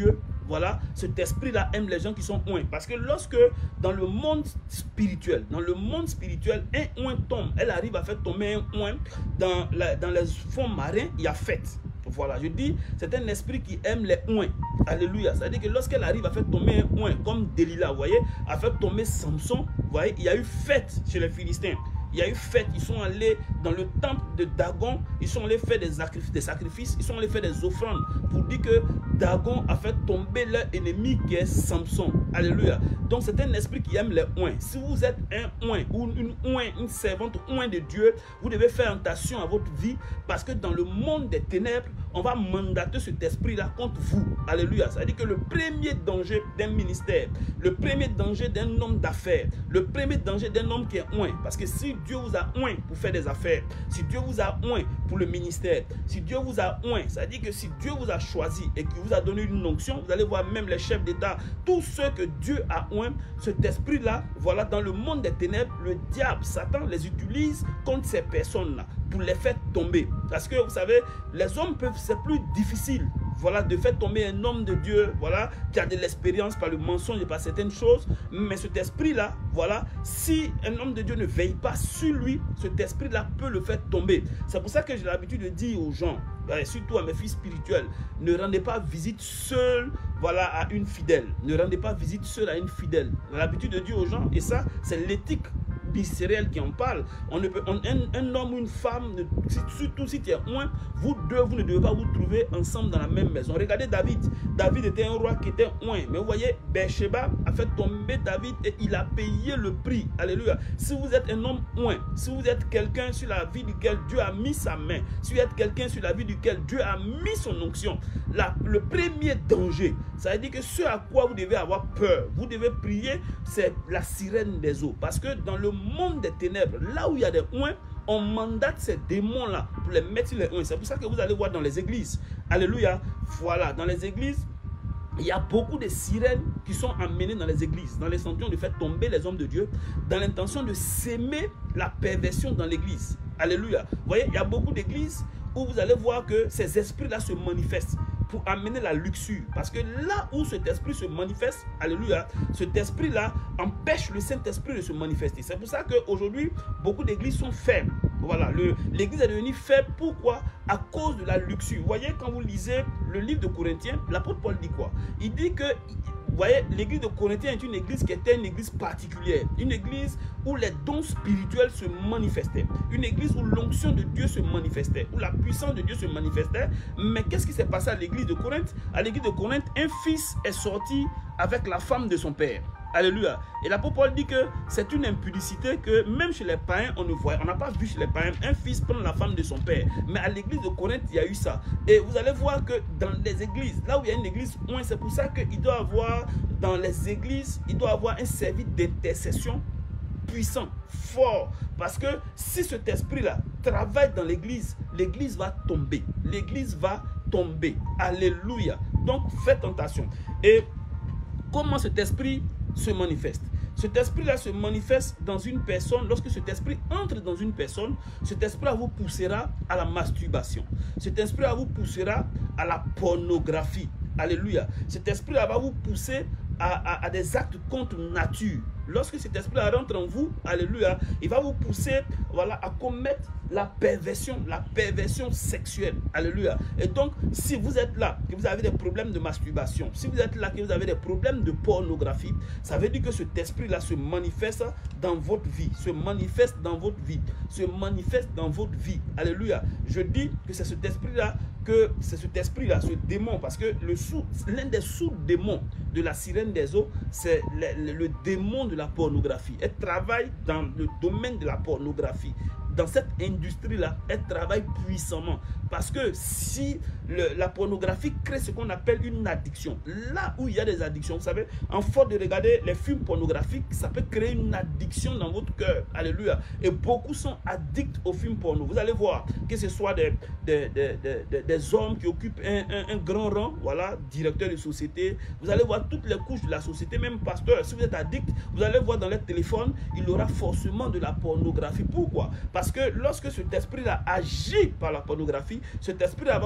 voilà, cet esprit-là aime les gens qui sont oints. Parce que lorsque dans le monde spirituel, dans le monde spirituel, un oint tombe, elle arrive à faire tomber un oint dans, la, dans les fonds marins, il y a fête. Voilà, je dis, c'est un esprit qui aime les oints. Alléluia. C'est-à-dire que lorsqu'elle arrive à faire tomber un oint, comme Delilah, vous voyez, à faire tomber Samson, vous voyez, il y a eu fête chez les Philistins. Il y a eu fête, ils sont allés dans le temple de Dagon, ils sont allés faire des sacrifices, des sacrifices, ils sont allés faire des offrandes pour dire que Dagon a fait tomber leur ennemi qui est Samson. Alléluia. Donc c'est un esprit qui aime les oints. Si vous êtes un oint ou une oint, une servante oint de Dieu, vous devez faire attention à votre vie parce que dans le monde des ténèbres, on va mandater cet esprit-là contre vous. Alléluia. Ça veut dire que le premier danger d'un ministère, le premier danger d'un homme d'affaires, le premier danger d'un homme qui est oint, parce que si Dieu vous a oint pour faire des affaires, si Dieu vous a oint pour le ministère, si Dieu vous a oint, ça veut dire que si Dieu vous a choisi et qu'il vous a donné une onction, vous allez voir même les chefs d'État, tous ceux que Dieu a oint, cet esprit-là, voilà, dans le monde des ténèbres, le diable, Satan les utilise contre ces personnes-là pour les faire tomber. Parce que vous savez, les hommes peuvent, c'est plus difficile, voilà, de faire tomber un homme de Dieu, voilà, qui a de l'expérience par le mensonge et par certaines choses. Mais cet esprit-là, voilà, si un homme de Dieu ne veille pas sur lui, cet esprit-là peut le faire tomber. C'est pour ça que j'ai l'habitude de dire aux gens, surtout à mes filles spirituelles, ne rendez pas visite seul, voilà, à une fidèle. Ne rendez pas visite seul à une fidèle. J'ai l'habitude de dire aux gens, et ça, c'est l'éthique ministériel qui en parle. On ne peut, on, un, un homme ou une femme, surtout si tu es oint, vous deux, vous ne devez pas vous trouver ensemble dans la même maison. Regardez David. David était un roi qui était oint. Mais vous voyez, Bathsheba a fait tomber David et il a payé le prix. Alléluia. Si vous êtes un homme oint, si vous êtes quelqu'un sur la vie duquel Dieu a mis sa main, si vous êtes quelqu'un sur la vie duquel Dieu a mis son onction, là, le premier danger, ça veut dire que ce à quoi vous devez avoir peur, vous devez prier, c'est la sirène des eaux. Parce que dans le monde des ténèbres, là où il y a des oints, on mandate ces démons-là pour les mettre sur les oints. C'est pour ça que vous allez voir dans les églises. Alléluia. Voilà, dans les églises, il y a beaucoup de sirènes qui sont amenées dans les églises, dans l'intention de faire tomber les hommes de Dieu, dans l'intention de s'aimer la perversion dans l'église. Alléluia. Vous voyez, il y a beaucoup d'églises où vous allez voir que ces esprits-là se manifestent pour amener la luxure. Parce que là où cet esprit se manifeste, alléluia, cet esprit-là empêche le Saint-Esprit de se manifester. C'est pour ça qu'aujourd'hui, beaucoup d'églises sont faibles. Voilà, l'église est devenue faible. Pourquoi? À cause de la luxure. Vous voyez, quand vous lisez le livre de Corinthiens, l'apôtre Paul dit quoi? Il dit que, vous voyez, l'église de Corinthiens est une église qui était une église particulière. Une église où les dons spirituels se manifestaient. Une église où l'onction de Dieu se manifestait. Où la puissance de Dieu se manifestait. Mais qu'est-ce qui s'est passé à l'église de Corinthe? À l'église de Corinthe, un fils est sorti avec la femme de son père. Alléluia. Et l'apôtre Paul dit que c'est une impudicité que même chez les païens, on ne voit. On n'a pas vu chez les païens un fils prendre la femme de son père. Mais à l'église de Corinthe, il y a eu ça. Et vous allez voir que dans les églises, là où il y a une église, c'est pour ça qu'il doit avoir, dans les églises, il doit avoir un service d'intercession puissant, fort. Parce que si cet esprit-là travaille dans l'église, l'église va tomber. L'église va tomber. Alléluia. Donc, faites attention. Et comment cet esprit se manifeste? Cet esprit-là se manifeste dans une personne. Lorsque cet esprit entre dans une personne, cet esprit-là vous poussera à la masturbation. Cet esprit-là vous poussera à la pornographie. Alléluia. Cet esprit-là va vous pousser à, à, à des actes contre nature. Lorsque cet esprit-là rentre en vous, alléluia, il va vous pousser, voilà, à commettre la perversion, la perversion sexuelle. Alléluia. Et donc, si vous êtes là, que vous avez des problèmes de masturbation, si vous êtes là, que vous avez des problèmes de pornographie, ça veut dire que cet esprit-là se manifeste dans votre vie, se manifeste dans votre vie, se manifeste dans votre vie. Alléluia. Je dis que c'est cet esprit-là, que c'est cet esprit-là, ce démon, parce que l'un des sous-démons de la sirène des eaux, c'est le, le, le démon de la pornographie. Elle travaille dans le domaine de la pornographie. Dans cette industrie-là, elle travaille puissamment. Parce que si le, la pornographie crée ce qu'on appelle une addiction, là où il y a des addictions, vous savez, en force de regarder les films pornographiques, ça peut créer une addiction dans votre cœur. Alléluia. Et beaucoup sont addicts aux films porno. Vous allez voir que ce soit des, des, des, des, des hommes qui occupent un, un, un grand rang, voilà, directeur de société. Vous allez voir toutes les couches de la société, même pasteur. Si vous êtes addict, vous allez voir dans les téléphones, il aura forcément de la pornographie. Pourquoi? Parce que lorsque cet esprit-là agit par la pornographie, cet esprit-là va vous pousser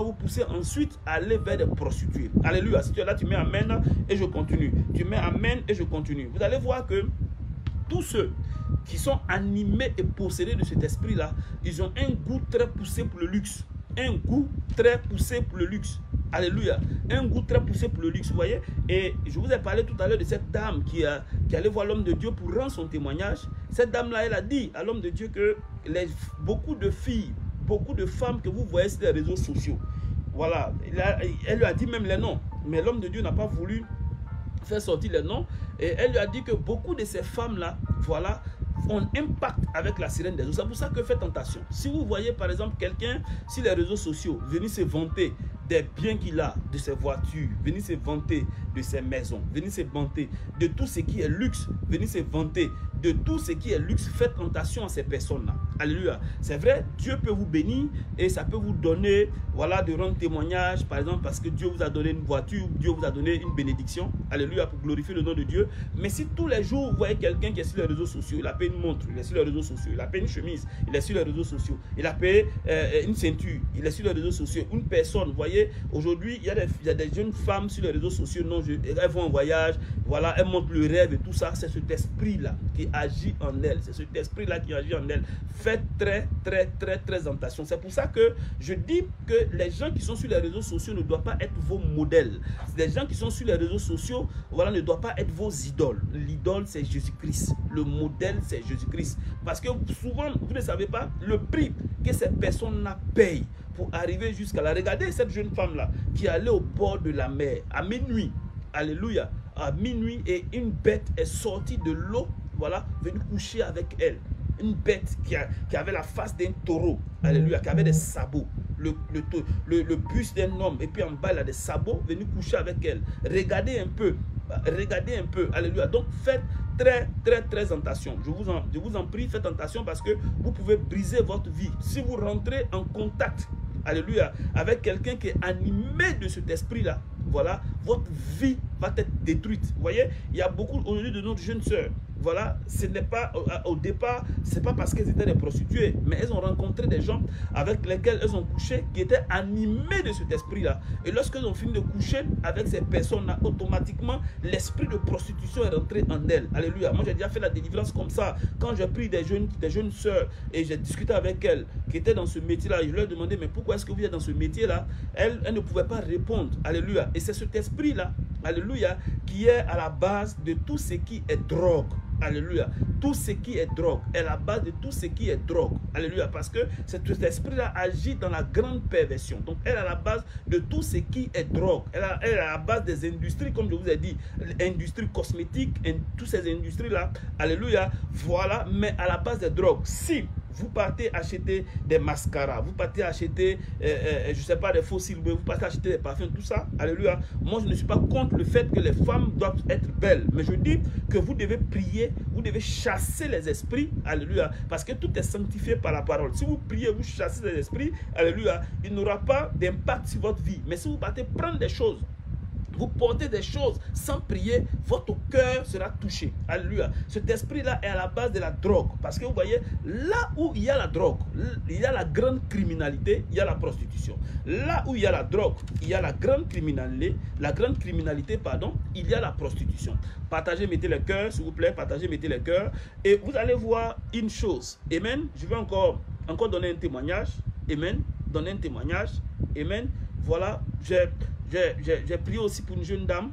ensuite aller vers des prostituées. Alléluia. Si tu es là, tu mets amen et je continue. Tu mets amen et je continue. Vous allez voir que tous ceux qui sont animés et possédés de cet esprit-là, ils ont un goût très poussé pour le luxe. Un goût très poussé pour le luxe. Alléluia. Un goût très poussé pour le luxe, vous voyez. Et je vous ai parlé tout à l'heure de cette dame qui, a, qui allait voir l'homme de Dieu pour rendre son témoignage. Cette dame-là, elle a dit à l'homme de Dieu que les, beaucoup de filles, beaucoup de femmes que vous voyez sur les réseaux sociaux, voilà, elle, a, elle lui a dit même les noms. Mais l'homme de Dieu n'a pas voulu faire sortir les noms. Et elle lui a dit que beaucoup de ces femmes-là, voilà, ont un impact avec la sirène des eaux. C'est pour ça que faites attention. Si vous voyez par exemple quelqu'un sur les réseaux sociaux venir se vanter des biens qu'il a, de ses voitures, venir se vanter de ses maisons, venir se vanter de tout ce qui est luxe, venir se vanter de tout ce qui est luxe, faites attention à ces personnes-là. Alléluia. C'est vrai, Dieu peut vous bénir et ça peut vous donner, voilà, de rendre témoignage, par exemple, parce que Dieu vous a donné une voiture, Dieu vous a donné une bénédiction. Alléluia, pour glorifier le nom de Dieu. Mais si tous les jours, vous voyez quelqu'un qui est sur les réseaux sociaux, il a payé une montre, il est sur les réseaux sociaux, il a payé une chemise, il est sur les réseaux sociaux, il a payé euh, une ceinture, il est sur les réseaux sociaux, une personne, vous voyez, aujourd'hui, il, il y a des jeunes femmes sur les réseaux sociaux, non, je, elles vont en voyage, voilà, elles montrent le rêve et tout ça, c'est cet esprit-là qui agit en elles, c'est cet esprit-là qui agit en elles. Faites très, très, très, très attention. C'est pour ça que je dis que les gens qui sont sur les réseaux sociaux ne doivent pas être vos modèles. Les gens qui sont sur les réseaux sociaux, voilà, ne doivent pas être vos idoles. L'idole, c'est Jésus-Christ. Le modèle, c'est Jésus-Christ. Parce que souvent, vous ne savez pas le prix que ces personnes-là payent pour arriver jusqu'à là. Regardez cette jeune femme-là qui allait au bord de la mer à minuit. Alléluia. À minuit, et une bête est sortie de l'eau, voilà, venue coucher avec elle. Une bête qui, a, qui avait la face d'un taureau, alléluia, qui avait des sabots, le, le, le, le buste d'un homme, et puis en bas, il a des sabots, venu coucher avec elle. Regardez un peu, regardez un peu, alléluia. Donc, faites très, très, très attention. Je vous, en, je vous en prie, faites attention parce que vous pouvez briser votre vie. Si vous rentrez en contact, alléluia, avec quelqu'un qui est animé de cet esprit-là, voilà, votre vie va être détruite. Vous voyez, il y a beaucoup aujourd'hui de nos jeunes sœurs. Voilà, ce n'est pas au, au départ, c'est pas parce qu'elles étaient des prostituées, mais elles ont rencontré des gens avec lesquels elles ont couché qui étaient animés de cet esprit-là. Et lorsqu'elles ont fini de coucher avec ces personnes-là, automatiquement, l'esprit de prostitution est rentré en elles. Alléluia. Moi, j'ai déjà fait la délivrance comme ça. Quand j'ai pris des jeunes, des jeunes sœurs et j'ai discuté avec elles qui étaient dans ce métier-là, je leur ai demandé, mais pourquoi est-ce que vous êtes dans ce métier-là? Elles, elles ne pouvaient pas répondre. Alléluia. Et c'est cet esprit-là, alléluia, qui est à la base de tout ce qui est drogue. Alléluia. Tout ce qui est drogue est la base de tout ce qui est drogue. Alléluia. Parce que cet esprit-là agit dans la grande perversion. Donc, elle est à la base de tout ce qui est drogue. Elle, a, elle est à la base des industries, comme je vous ai dit, industries cosmétiques, et toutes ces industries-là. Alléluia. Voilà. Mais à la base des drogues. Si vous partez acheter des mascaras, vous partez acheter, euh, euh, je ne sais pas, des faux cils, vous partez acheter des parfums, tout ça, alléluia. Moi, je ne suis pas contre le fait que les femmes doivent être belles, mais je dis que vous devez prier, vous devez chasser les esprits, alléluia, parce que tout est sanctifié par la parole. Si vous priez, vous chassez les esprits, alléluia, il n'aura pas d'impact sur votre vie. Mais si vous partez prendre des choses, vous portez des choses sans prier, votre cœur sera touché. Alléluia. Cet esprit-là est à la base de la drogue. Parce que vous voyez, là où il y a la drogue, il y a la grande criminalité, il y a la prostitution. Là où il y a la drogue, il y a la grande criminalité, la grande criminalité, pardon, il y a la prostitution. Partagez, mettez le cœur, s'il vous plaît, partagez, mettez le cœur. Et vous allez voir une chose. Amen. Je vais encore, encore donner un témoignage. Amen. Donner un témoignage. Amen. Voilà. J'ai... J'ai prié aussi pour une jeune dame,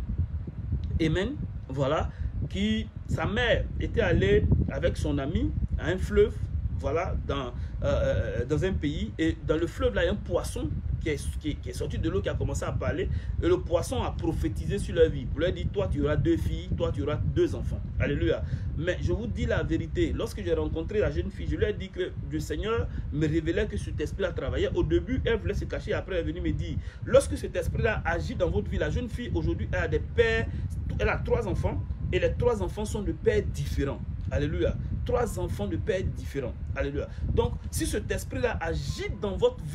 Amen, voilà, qui, sa mère était allée avec son ami à un fleuve, voilà, dans, euh, dans un pays, et dans le fleuve, là, il y a un poisson qui est, qui, qui est sorti de l'eau, qui a commencé à parler, et le poisson a prophétisé sur leur vie, pour leur dire, toi tu auras deux filles, toi tu auras deux enfants, alléluia. Mais je vous dis la vérité, lorsque j'ai rencontré la jeune fille, je lui ai dit que le Seigneur me révélait que cet esprit-là travaillait. Au début, elle voulait se cacher, après elle est venue me dire, lorsque cet esprit-là agit dans votre vie, la jeune fille aujourd'hui, elle a des pères, elle a trois enfants, et les trois enfants sont de pères différents. Alléluia. Trois enfants de pères différents. Alléluia. Donc, si cet esprit-là agit dans votre vie,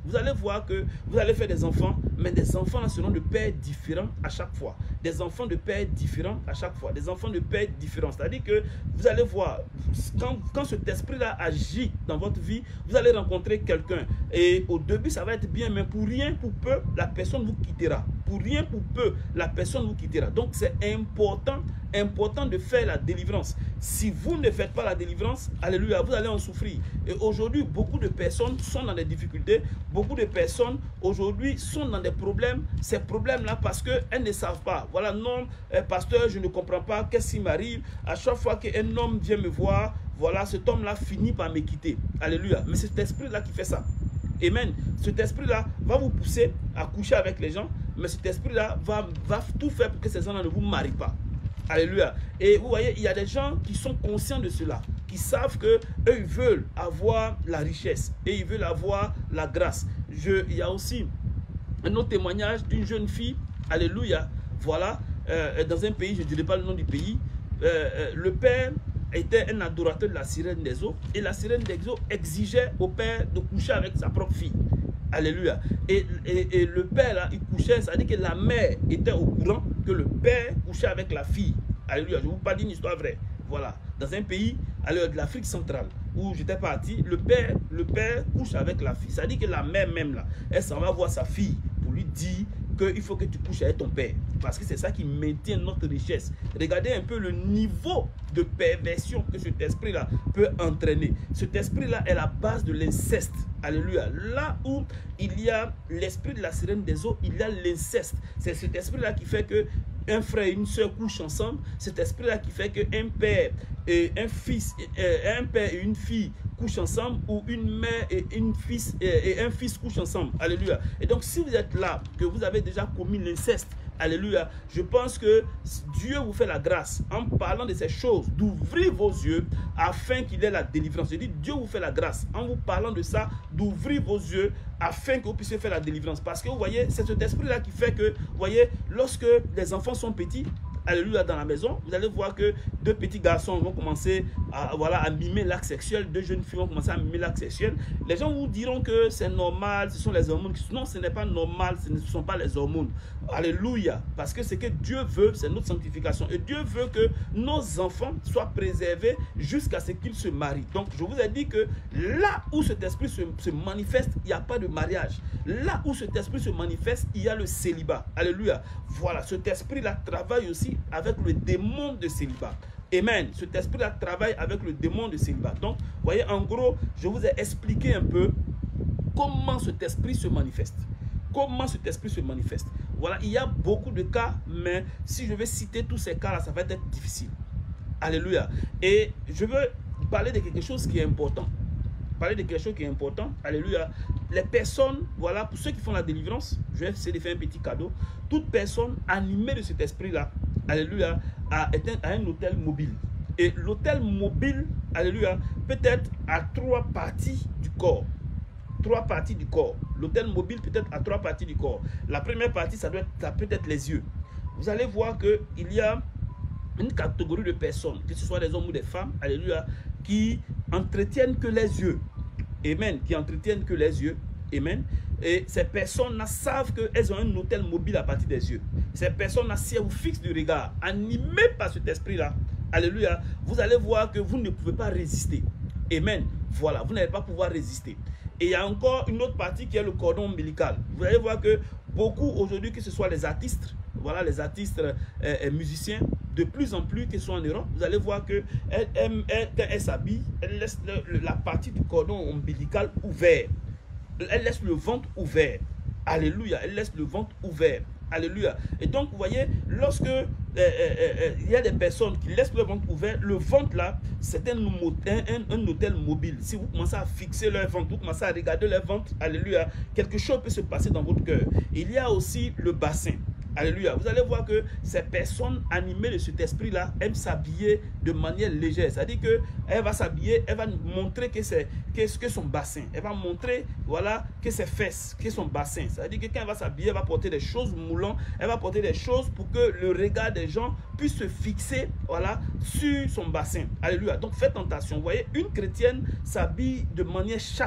vous allez voir que vous allez faire des enfants, mais des enfants là seront de pères différents à chaque fois. Des enfants de pères différents à chaque fois. Des enfants de pères différents. C'est-à-dire que vous allez voir, quand, quand cet esprit-là agit dans votre vie, vous allez rencontrer quelqu'un. Et au début, ça va être bien, mais pour rien, pour peu, la personne vous quittera. Pour rien, pour peu, la personne vous quittera. Donc, c'est important, important de faire la délivrance. Si vous ne faites pas la délivrance, alléluia, vous allez en souffrir. Et aujourd'hui, beaucoup de personnes sont dans des difficultés. Beaucoup de personnes aujourd'hui sont dans des problèmes. Ces problèmes-là parce qu'elles ne savent pas. Voilà, non, eh, pasteur, je ne comprends pas. Qu'est-ce qui m'arrive? À chaque fois qu'un homme vient me voir, voilà, cet homme-là finit par me quitter. Alléluia. Mais c'est cet esprit-là qui fait ça. Amen. Cet esprit-là va vous pousser à coucher avec les gens, mais cet esprit-là va, va tout faire pour que ces gens-là ne vous marient pas. Alléluia. Et vous voyez, il y a des gens qui sont conscients de cela, qui savent que eux ils veulent avoir la richesse et ils veulent avoir la grâce. Je, il y a aussi un autre témoignage d'une jeune fille, alléluia, voilà, euh, dans un pays, je ne dirai pas le nom du pays, euh, euh, le père était un adorateur de la sirène des eaux et la sirène des eaux exigeait au père de coucher avec sa propre fille. Alléluia. Et, et, et le père là, il couchait, ça veut dire que la mère était au courant que le père couchait avec la fille. Alléluia. Je vous parle d'une histoire vraie. Voilà. Dans un pays, alors de l'Afrique centrale, où j'étais parti, le père, le père couche avec la fille. Ça veut dire que la mère même là, elle s'en va voir sa fille pour lui dire qu'il faut que tu couches avec ton père. Parce que c'est ça qui maintient notre richesse. Regardez un peu le niveau de perversion que cet esprit-là peut entraîner. Cet esprit-là est la base de l'inceste. Alléluia. Là où il y a l'esprit de la sirène des eaux, il y a l'inceste. C'est cet esprit-là qui fait que un frère et une soeur couchent ensemble. Cet esprit-là qui fait qu'un père et un fils, un père et une fille couchent ensemble, ou une mère et, une fils, et un fils couchent ensemble. Alléluia. Et donc, si vous êtes là, que vous avez déjà commis l'inceste, alléluia, je pense que Dieu vous fait la grâce, en parlant de ces choses, d'ouvrir vos yeux afin qu'il ait la délivrance. Je dis, Dieu vous fait la grâce, en vous parlant de ça, d'ouvrir vos yeux afin que vous puissiez faire la délivrance. Parce que vous voyez, c'est cet esprit-là qui fait que, vous voyez, lorsque les enfants sont petits, alléluia, dans la maison, vous allez voir que deux petits garçons vont commencer à, voilà, à mimer l'acte sexuel, deux jeunes filles vont commencer à mimer l'acte sexuel. Les gens vous diront que c'est normal, ce sont les hormones. Non, ce n'est pas normal, ce ne sont pas les hormones. Alléluia, parce que ce que Dieu veut, c'est notre sanctification. Et Dieu veut que nos enfants soient préservés jusqu'à ce qu'ils se marient. Donc, je vous ai dit que là où cet esprit se, se manifeste, il n'y a pas de mariage. Là où cet esprit se manifeste, il y a le célibat. Alléluia. Voilà, cet esprit-là travaille aussi avec le démon de célibat. Amen. Cet esprit-là travaille avec le démon de célibat. Donc, vous voyez, en gros, je vous ai expliqué un peu comment cet esprit se manifeste. Comment cet esprit se manifeste. Voilà, il y a beaucoup de cas, mais si je vais citer tous ces cas-là, ça va être difficile. Alléluia. Et je veux parler de quelque chose qui est important. Parler de quelque chose qui est important. Alléluia. Les personnes, voilà, pour ceux qui font la délivrance, je vais essayer de faire un petit cadeau. Toute personne animée de cet esprit-là, alléluia, a, est un, a un hôtel mobile. Et l'hôtel mobile, alléluia, peut être à trois parties du corps. Trois parties du corps. L'hôtel mobile peut être à trois parties du corps. La première partie, ça, doit être, ça peut être les yeux. Vous allez voir qu'il y a une catégorie de personnes, que ce soit des hommes ou des femmes, alléluia, qui entretiennent que les yeux. Amen. Qui entretiennent que les yeux. Amen. Et ces personnes-là savent qu'elles ont un hôtel mobile à partir des yeux. Ces personnes-là, si elles vous fixent du regard, animées par cet esprit-là, alléluia, vous allez voir que vous ne pouvez pas résister. Amen. Voilà, vous n'allez pas pouvoir résister. Et il y a encore une autre partie qui est le cordon ombilical. Vous allez voir que beaucoup aujourd'hui, que ce soit les artistes, voilà, les artistes euh, euh, musiciens, de plus en plus, que ce soit en Europe, vous allez voir que elle, elle, elle, quand elle s'habille, elle laisse le, le, la partie du cordon ombilical ouvert. Elle laisse le ventre ouvert. Alléluia. Elle laisse le ventre ouvert. Alléluia. Et donc, vous voyez, lorsque euh, euh, euh, il y a des personnes qui laissent le ventre ouvert, le ventre là, c'est un, un, un hôtel mobile. Si vous commencez à fixer leur ventre, vous commencez à regarder leur ventre, alléluia, quelque chose peut se passer dans votre cœur. Il y a aussi le bassin. Alléluia. Vous allez voir que ces personnes animées de cet esprit-là aiment s'habiller de manière légère. C'est-à-dire qu'elle va s'habiller, elle va montrer que c'est que, que son bassin. Elle va montrer, voilà, que ses fesses, que son bassin. C'est-à-dire que quand elle va s'habiller, elle va porter des choses moulantes. Elle va porter des choses pour que le regard des gens puisse se fixer, voilà, sur son bassin. Alléluia. Donc faites attention. Vous voyez, une chrétienne s'habille de manière chaste,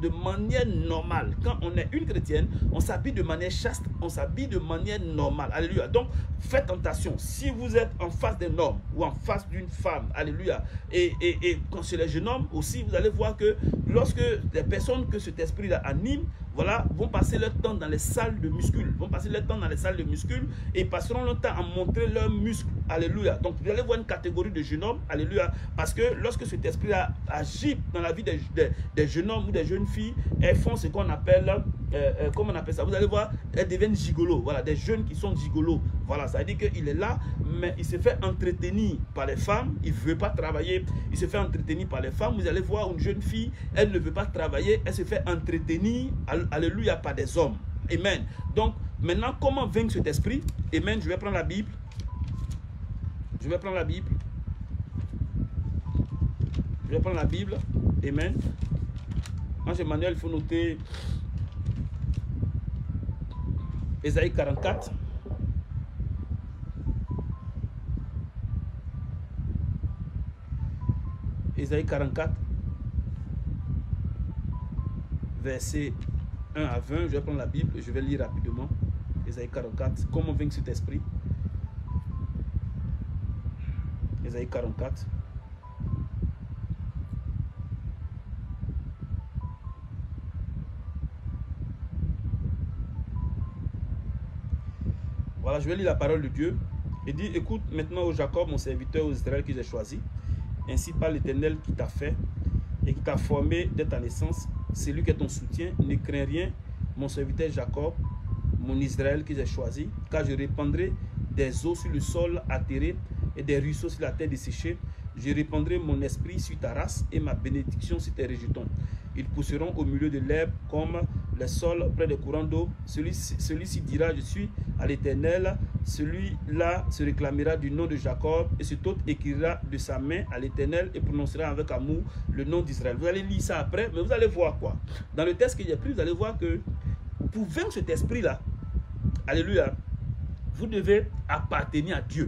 de manière normale. Quand on est une chrétienne, on s'habille de manière chaste, on s'habille de manière normale. Alléluia. Donc, faites attention. Si vous êtes en face d'un homme ou en face d'une femme, alléluia, et, et, et quand c'est les jeunes hommes aussi, vous allez voir que lorsque les personnes que cet esprit-là anime, voilà, vont passer leur temps dans les salles de muscles, vont passer leur temps dans les salles de muscles et passeront leur temps à montrer leurs muscles. Alléluia. Donc, vous allez voir une catégorie de jeunes hommes, alléluia, parce que lorsque cet esprit-là agit dans la vie des, des, des jeunes hommes ou des jeunes filles, elles font ce qu'on appelle, euh, euh, comment on appelle ça, vous allez voir, elles deviennent gigolos, voilà, des jeunes qui sont gigolos, voilà, ça veut dire qu'il est là, mais il se fait entretenir par les femmes, il ne veut pas travailler, il se fait entretenir par les femmes. Vous allez voir une jeune fille, elle ne veut pas travailler, elle se fait entretenir, alléluia, par des hommes. Amen. Donc, maintenant, comment vaincre cet esprit? Amen, je vais prendre la Bible. Je vais prendre la Bible. Je vais prendre la Bible. Amen. Dans ce manuel, il faut noter Ésaïe quarante-quatre. Ésaïe quarante-quatre. Verset un à vingt. Je vais prendre la Bible et je vais lire rapidement. Ésaïe quarante-quatre. Comment vaincre cet esprit? Ésaïe quarante-quatre. Voilà, je vais lire la parole de Dieu. Il dit, écoute maintenant, ô Jacob, mon serviteur, aux Israël que j'ai choisi. Ainsi parle l'Éternel qui t'a fait et qui t'a formé dès ta naissance. C'est lui qui est ton soutien. Ne crains rien, mon serviteur Jacob, mon Israël que j'ai choisi, car je répandrai des eaux sur le sol atterré et des ruisseaux sur la terre desséchée. Je répandrai mon esprit sur ta race et ma bénédiction sur tes rejetons. Ils pousseront au milieu de l'herbe comme le sol près des courants d'eau. Celui-ci celui dira, je suis à l'Éternel. Celui-là se réclamera du nom de Jacob et cet autre écrira de sa main à l'Éternel et prononcera avec amour le nom d'Israël. Vous allez lire ça après, mais vous allez voir quoi. Dans le texte que j'ai pris, vous allez voir que pour vaincre cet esprit-là, alléluia, vous devez appartenir à Dieu.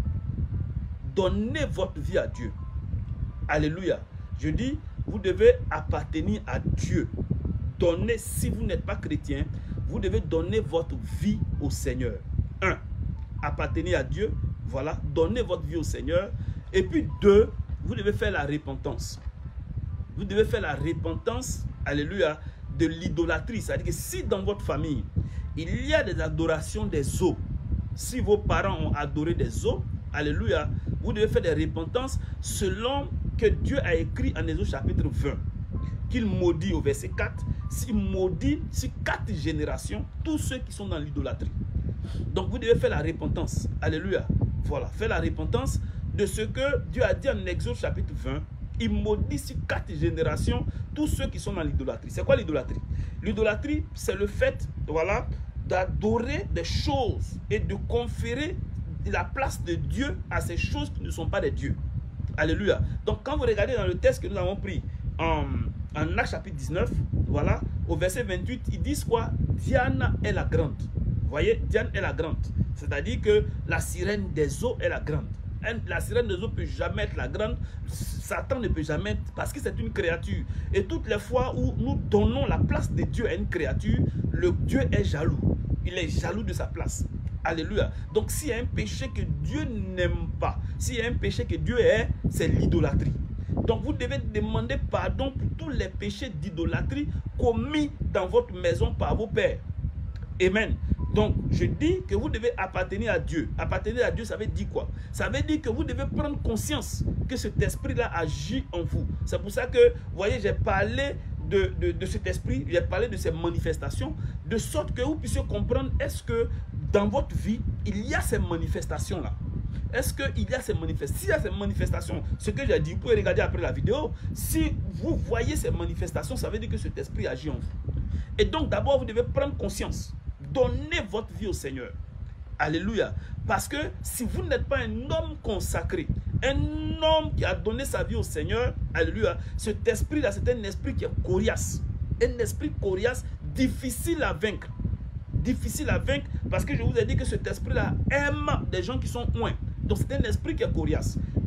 Donnez votre vie à Dieu. Alléluia. Je dis, vous devez appartenir à Dieu. Donnez, si vous n'êtes pas chrétien, vous devez donner votre vie au Seigneur. Un, appartenir à Dieu. Voilà, donnez votre vie au Seigneur. Et puis deux, vous devez faire la repentance. Vous devez faire la repentance, alléluia, de l'idolâtrie. C'est-à-dire que si dans votre famille, il y a des adorations des os, si vos parents ont adoré des os, alléluia, vous devez faire des repentances selon que Dieu a écrit en Exode chapitre vingt. Qu'il maudit au verset quatre, s'il maudit sur quatre générations tous ceux qui sont dans l'idolâtrie. Donc vous devez faire la repentance. Alléluia. Voilà, faire la repentance de ce que Dieu a dit en Exode chapitre vingt. Il maudit sur quatre générations tous ceux qui sont dans l'idolâtrie. C'est quoi l'idolâtrie? L'idolâtrie, c'est le fait, voilà, d'adorer des choses et de conférer la place de Dieu à ces choses qui ne sont pas des dieux. Alléluia. Donc quand vous regardez dans le texte que nous avons pris en, en Actes chapitre dix-neuf, voilà, au verset vingt-huit, ils disent quoi? Diane est la grande. Vous voyez, Diane est la grande. C'est-à-dire que la sirène des eaux est la grande. La sirène des eaux ne peut jamais être la grande. Satan ne peut jamais être, parce que c'est une créature. Et toutes les fois où nous donnons la place de Dieu à une créature, le Dieu est jaloux. Il est jaloux de sa place. Alléluia. Donc s'il y a un péché que Dieu n'aime pas, s'il y a un péché que Dieu est, c'est l'idolâtrie. Donc vous devez demander pardon pour tous les péchés d'idolâtrie commis dans votre maison par vos pères. Amen. Donc je dis que vous devez appartenir à Dieu. Appartenir à Dieu, ça veut dire quoi? Ça veut dire que vous devez prendre conscience que cet esprit-là agit en vous. C'est pour ça que, vous voyez, j'ai parlé de, de, de cet esprit, j'ai parlé de ces manifestations, de sorte que vous puissiez comprendre, est-ce que dans votre vie, il y a ces manifestations-là? Est-ce qu'il y a ces manifestations? S'il y a ces manifestations, ce que j'ai dit, vous pouvez regarder après la vidéo. Si vous voyez ces manifestations, ça veut dire que cet esprit agit en vous. Et donc, d'abord, vous devez prendre conscience. Donnez votre vie au Seigneur. Alléluia. Parce que si vous n'êtes pas un homme consacré, un homme qui a donné sa vie au Seigneur, alléluia, cet esprit-là, c'est un esprit qui est coriace. Un esprit coriace, difficile à vaincre. Difficile à vaincre parce que je vous ai dit que cet esprit-là aime des gens qui sont loin. Donc c'est un esprit qui est coriace.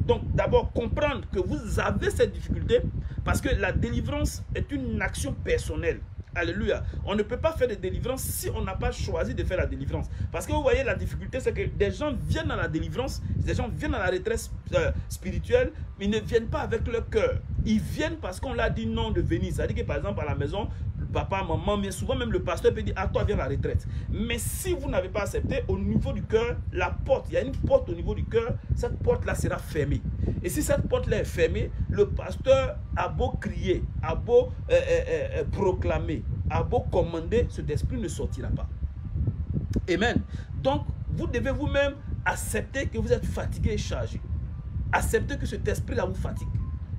Donc, d'abord, comprendre que vous avez cette difficulté parce que la délivrance est une action personnelle. Alléluia. On ne peut pas faire de délivrance si on n'a pas choisi de faire la délivrance. Parce que vous voyez, la difficulté, c'est que des gens viennent à la délivrance, des gens viennent à la retraite euh, spirituelle, mais ils ne viennent pas avec leur cœur. Ils viennent parce qu'on leur dit non de venir. C'est-à-dire que par exemple, à la maison, papa, maman, mais souvent même le pasteur peut dire, ah, toi, viens à la retraite. Mais si vous n'avez pas accepté, au niveau du cœur, la porte, il y a une porte au niveau du cœur, cette porte-là sera fermée. Et si cette porte-là est fermée, le pasteur a beau crier, a beau euh, euh, euh, proclamer, a beau commander, cet esprit ne sortira pas. Amen. Donc, vous devez vous-même accepter que vous êtes fatigué et chargé. Acceptez que cet esprit-là vous fatigue.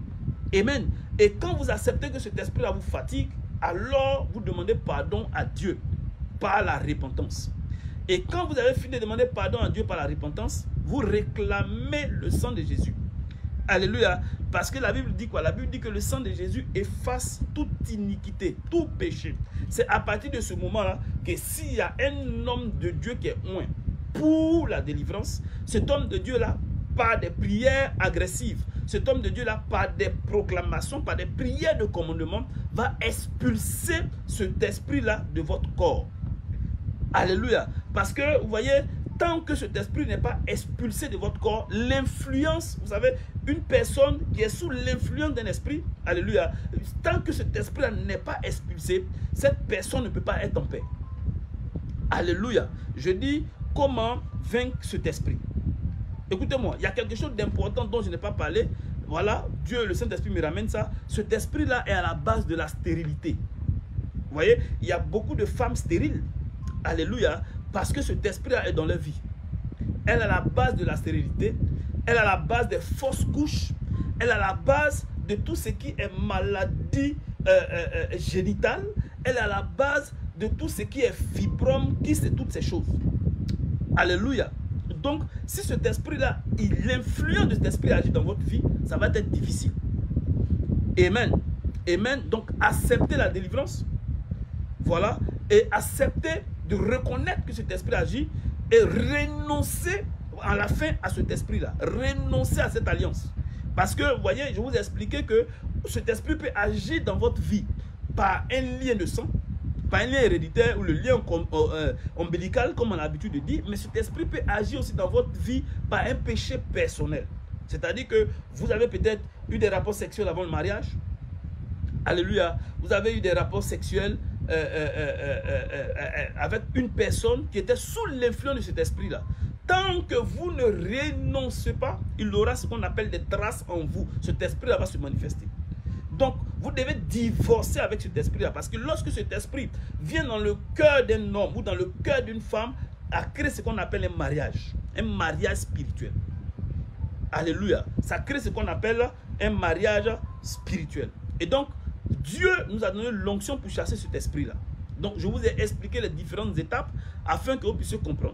Amen. Et quand vous acceptez que cet esprit-là vous fatigue, alors vous demandez pardon à Dieu par la repentance. Et quand vous avez fini de demander pardon à Dieu par la repentance, vous réclamez le sang de Jésus. Alléluia. Parce que la Bible dit quoi? La Bible dit que le sang de Jésus efface toute iniquité, tout péché. C'est à partir de ce moment-là que s'il y a un homme de Dieu qui est oint pour la délivrance, cet homme de Dieu-là, par des prières agressives, cet homme de Dieu-là, par des proclamations, par des prières de commandement, va expulser cet esprit-là de votre corps. Alléluia. Parce que, vous voyez, tant que cet esprit n'est pas expulsé de votre corps, l'influence, vous savez, une personne qui est sous l'influence d'un esprit, alléluia, tant que cet esprit-là n'est pas expulsé, cette personne ne peut pas être en paix. Alléluia. Je dis, comment vaincre cet esprit? Écoutez-moi, il y a quelque chose d'important dont je n'ai pas parlé. Voilà, Dieu, le Saint-Esprit me ramène ça. Cet esprit-là est à la base de la stérilité. Vous voyez, il y a beaucoup de femmes stériles. Alléluia. Parce que cet esprit-là est dans leur vie. Elle est à la base de la stérilité. Elle est à la base des fausses couches. Elle est à la base de tout ce qui est maladie euh, euh, euh, génitale. Elle est à la base de tout ce qui est fibrome, qui c'est toutes ces choses. Alléluia. Donc, si cet esprit-là, l'influence de cet esprit agit dans votre vie, ça va être difficile. Amen. Amen. Donc, acceptez la délivrance. Voilà. Et acceptez de reconnaître que cet esprit agit et renoncer à la fin à cet esprit-là. Renoncer à cette alliance. Parce que, vous voyez, je vous ai expliqué que cet esprit peut agir dans votre vie par un lien de sang, pas un lien héréditaire ou le lien euh, ombilical comme on a l'habitude de dire, mais cet esprit peut agir aussi dans votre vie par un péché personnel. C'est-à-dire que vous avez peut-être eu des rapports sexuels avant le mariage. Alléluia. Vous avez eu des rapports sexuels euh, euh, euh, euh, euh, euh, avec une personne qui était sous l'influence de cet esprit-là. Tant que vous ne renoncez pas, il aura ce qu'on appelle des traces en vous. Cet esprit-là va se manifester. Donc, vous devez divorcer avec cet esprit-là. Parce que lorsque cet esprit vient dans le cœur d'un homme ou dans le cœur d'une femme, à créer ce qu'on appelle un mariage. Un mariage spirituel. Alléluia. Ça crée ce qu'on appelle un mariage spirituel. Et donc, Dieu nous a donné l'onction pour chasser cet esprit-là. Donc, je vous ai expliqué les différentes étapes afin que vous puissiez comprendre.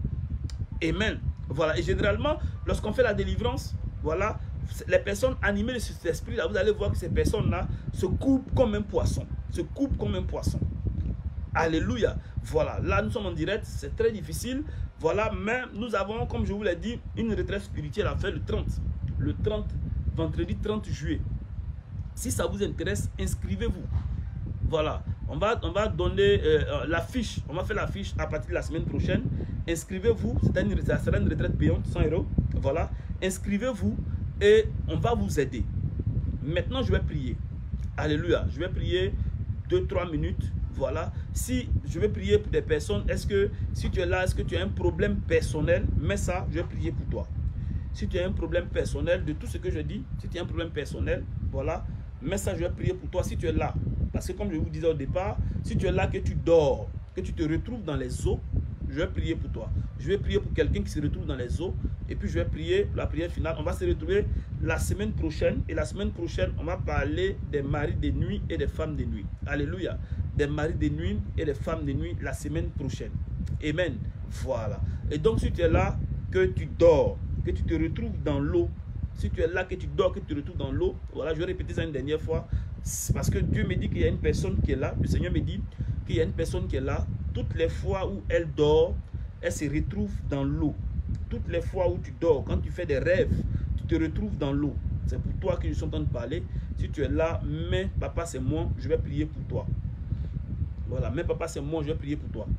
Amen. Voilà. Et généralement, lorsqu'on fait la délivrance, voilà, les personnes animées de cet esprit-là, vous allez voir que ces personnes-là se coupent comme un poisson. Se coupent comme un poisson. Alléluia. Voilà. Là, nous sommes en direct. C'est très difficile. Voilà. Mais nous avons, comme je vous l'ai dit, une retraite spirituelle à faire le trente. Le trente, vendredi trente juillet. Si ça vous intéresse, inscrivez-vous. Voilà. On va, on va donner euh, la fiche. On va faire la fiche à partir de la semaine prochaine. Inscrivez-vous. Ça sera une retraite payante, cent euros. Voilà. Inscrivez-vous. Et on va vous aider. Maintenant, je vais prier. Alléluia. Je vais prier deux trois minutes. Voilà. Si je vais prier pour des personnes, est-ce que si tu es là, est-ce que tu as un problème personnel? Mets ça, je vais prier pour toi. Si tu as un problème personnel de tout ce que je dis, si tu as un problème personnel, voilà, mets ça, je vais prier pour toi si tu es là. Parce que comme je vous disais au départ, si tu es là, que tu dors, que tu te retrouves dans les eaux, je vais prier pour toi. Je vais prier pour quelqu'un qui se retrouve dans les eaux. Et puis je vais prier pour la prière finale. On va se retrouver la semaine prochaine. Et la semaine prochaine, on va parler des maris de nuit et des femmes de nuit. Alléluia. Des maris de nuit et des femmes de nuit la semaine prochaine. Amen. Voilà. Et donc si tu es là, que tu dors, que tu te retrouves dans l'eau. Si tu es là, que tu dors, que tu te retrouves dans l'eau. Voilà, je vais répéter ça une dernière fois. Parce que Dieu me dit qu'il y a une personne qui est là. Le Seigneur me dit qu'il y a une personne qui est là. Toutes les fois où elle dort, elle se retrouve dans l'eau. Toutes les fois où tu dors, quand tu fais des rêves, te retrouves dans l'eau, c'est pour toi que je suis en train de parler. Si tu es là, mais papa c'est moi, je vais prier pour toi. Voilà, mais papa c'est moi, je vais prier pour toi.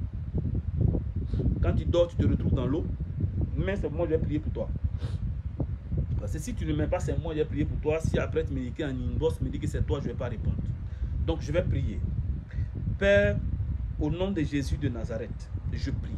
Quand tu dors, tu te retrouves dans l'eau, mais c'est moi, je vais prier pour toi. Parce que si tu ne mets pas c'est moi, je vais prier pour toi. Si après tu m'écris en inbox, me dis que c'est toi, je ne vais pas répondre. Donc je vais prier. Père, au nom de Jésus de Nazareth, je prie.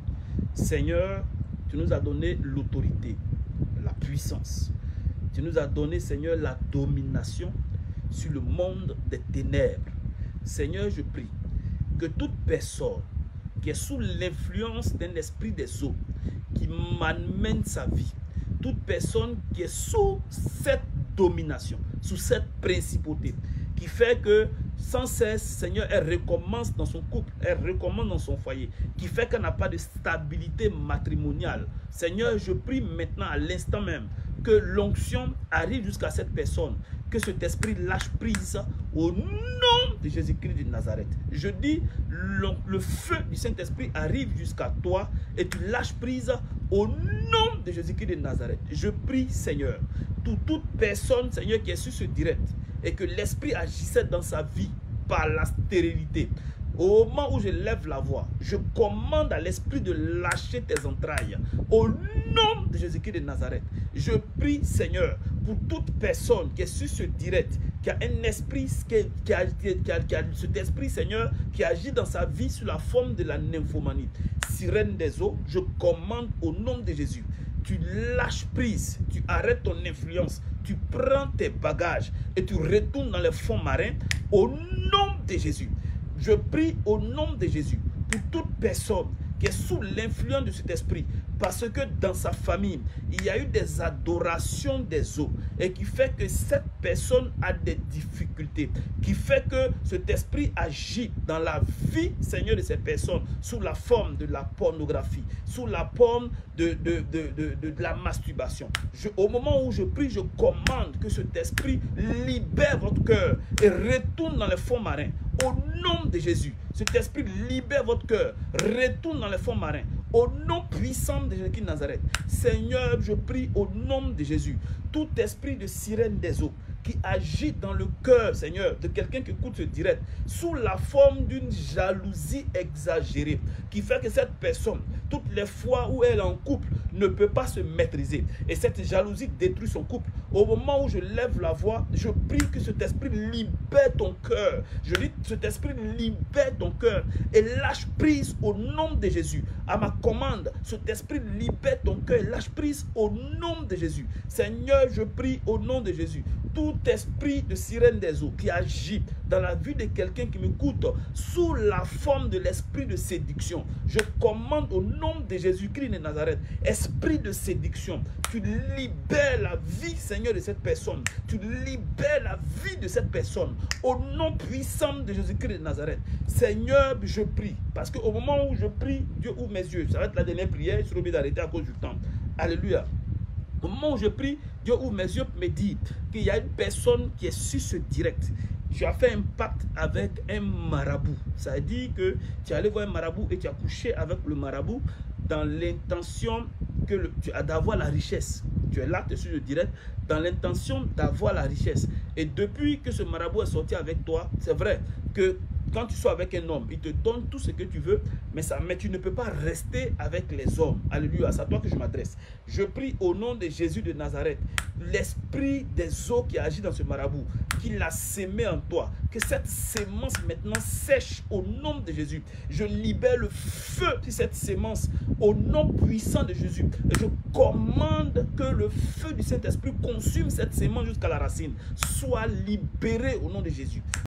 Seigneur, tu nous as donné l'autorité, la puissance. Tu nous as donné, Seigneur, la domination sur le monde des ténèbres. Seigneur, je prie que toute personne qui est sous l'influence d'un esprit des eaux, qui m'amène sa vie, toute personne qui est sous cette domination, sous cette principauté, qui fait que sans cesse, Seigneur, elle recommence dans son couple, elle recommence dans son foyer, qui fait qu'elle n'a pas de stabilité matrimoniale. Seigneur, je prie maintenant à l'instant même que l'onction arrive jusqu'à cette personne, que cet esprit lâche prise au nom de Jésus-Christ de Nazareth. Je dis, le, le feu du Saint-Esprit arrive jusqu'à toi et tu lâches prise au nom de Jésus-Christ de Nazareth. Je prie, Seigneur, pour toute personne, Seigneur, qui est sur ce direct et que l'esprit agissait dans sa vie par la stérilité. Au moment où je lève la voix, je commande à l'esprit de lâcher tes entrailles. Au nom de Jésus-Christ de Nazareth, je prie, Seigneur, pour toute personne qui est sur ce direct, qui a un esprit, qui a, qui a, qui a, qui a cet esprit, Seigneur, qui agit dans sa vie sous la forme de la nymphomanie. Sirène des eaux, je commande au nom de Jésus. Tu lâches prise, tu arrêtes ton influence, tu prends tes bagages et tu retournes dans les fonds marins au nom de Jésus. Je prie au nom de Jésus pour toute personne qui est sous l'influence de cet esprit, parce que dans sa famille, il y a eu des adorations des eaux et qui fait que cette personne a des difficultés, qui fait que cet esprit agit dans la vie, Seigneur, de ces personnes sous la forme de la pornographie, sous la forme de, de, de, de, de, de la masturbation. Je, au moment où je prie, je commande que cet esprit libère votre cœur et retourne dans les fonds marins. Au nom de Jésus, cet esprit libère votre cœur, retourne dans les fonds marins. Au nom puissant de Jésus-Christ de Nazareth, Seigneur, je prie au nom de Jésus, tout esprit de sirène des eaux qui agit dans le cœur, Seigneur, de quelqu'un qui écoute ce direct, sous la forme d'une jalousie exagérée, qui fait que cette personne, toutes les fois où elle est en couple, ne peut pas se maîtriser. Et cette jalousie détruit son couple. Au moment où je lève la voix, je prie que cet esprit libère ton cœur. Je dis, cet esprit libère ton cœur et lâche prise au nom de Jésus. À ma commande, cet esprit libère ton cœur et lâche prise au nom de Jésus. Seigneur, je prie au nom de Jésus. Tout esprit de sirène des eaux qui agit dans la vie de quelqu'un qui m'écoute sous la forme de l'esprit de séduction, je commande au nom de Jésus-Christ de Nazareth, esprit de séduction, tu libères la vie, Seigneur, de cette personne, tu libères la vie de cette personne au nom puissant de Jésus-Christ de Nazareth. Seigneur, je prie, parce qu'au moment où je prie, Dieu ouvre mes yeux. Ça va être la dernière prière, je suis obligé d'arrêter à cause du temps. Alléluia. Au moment où je prie, Dieu ouvre mes yeux et me dit qu'il y a une personne qui est sur ce direct. Tu as fait un pacte avec un marabout. Ça veut dire que tu es allé voir un marabout et tu as couché avec le marabout dans l'intention d'avoir la richesse. Tu es là, tu es sur le direct, dans l'intention d'avoir la richesse. Et depuis que ce marabout est sorti avec toi, c'est vrai que quand tu sois avec un homme, il te donne tout ce que tu veux, mais, ça, mais tu ne peux pas rester avec les hommes. Alléluia, c'est à toi que je m'adresse. Je prie au nom de Jésus de Nazareth, l'esprit des eaux qui agit dans ce marabout, qui l'a sémé en toi, que cette sémence maintenant sèche au nom de Jésus. Je libère le feu de cette sémence au nom puissant de Jésus. Et je commande que le feu du Saint-Esprit consume cette sémence jusqu'à la racine. Sois libéré au nom de Jésus.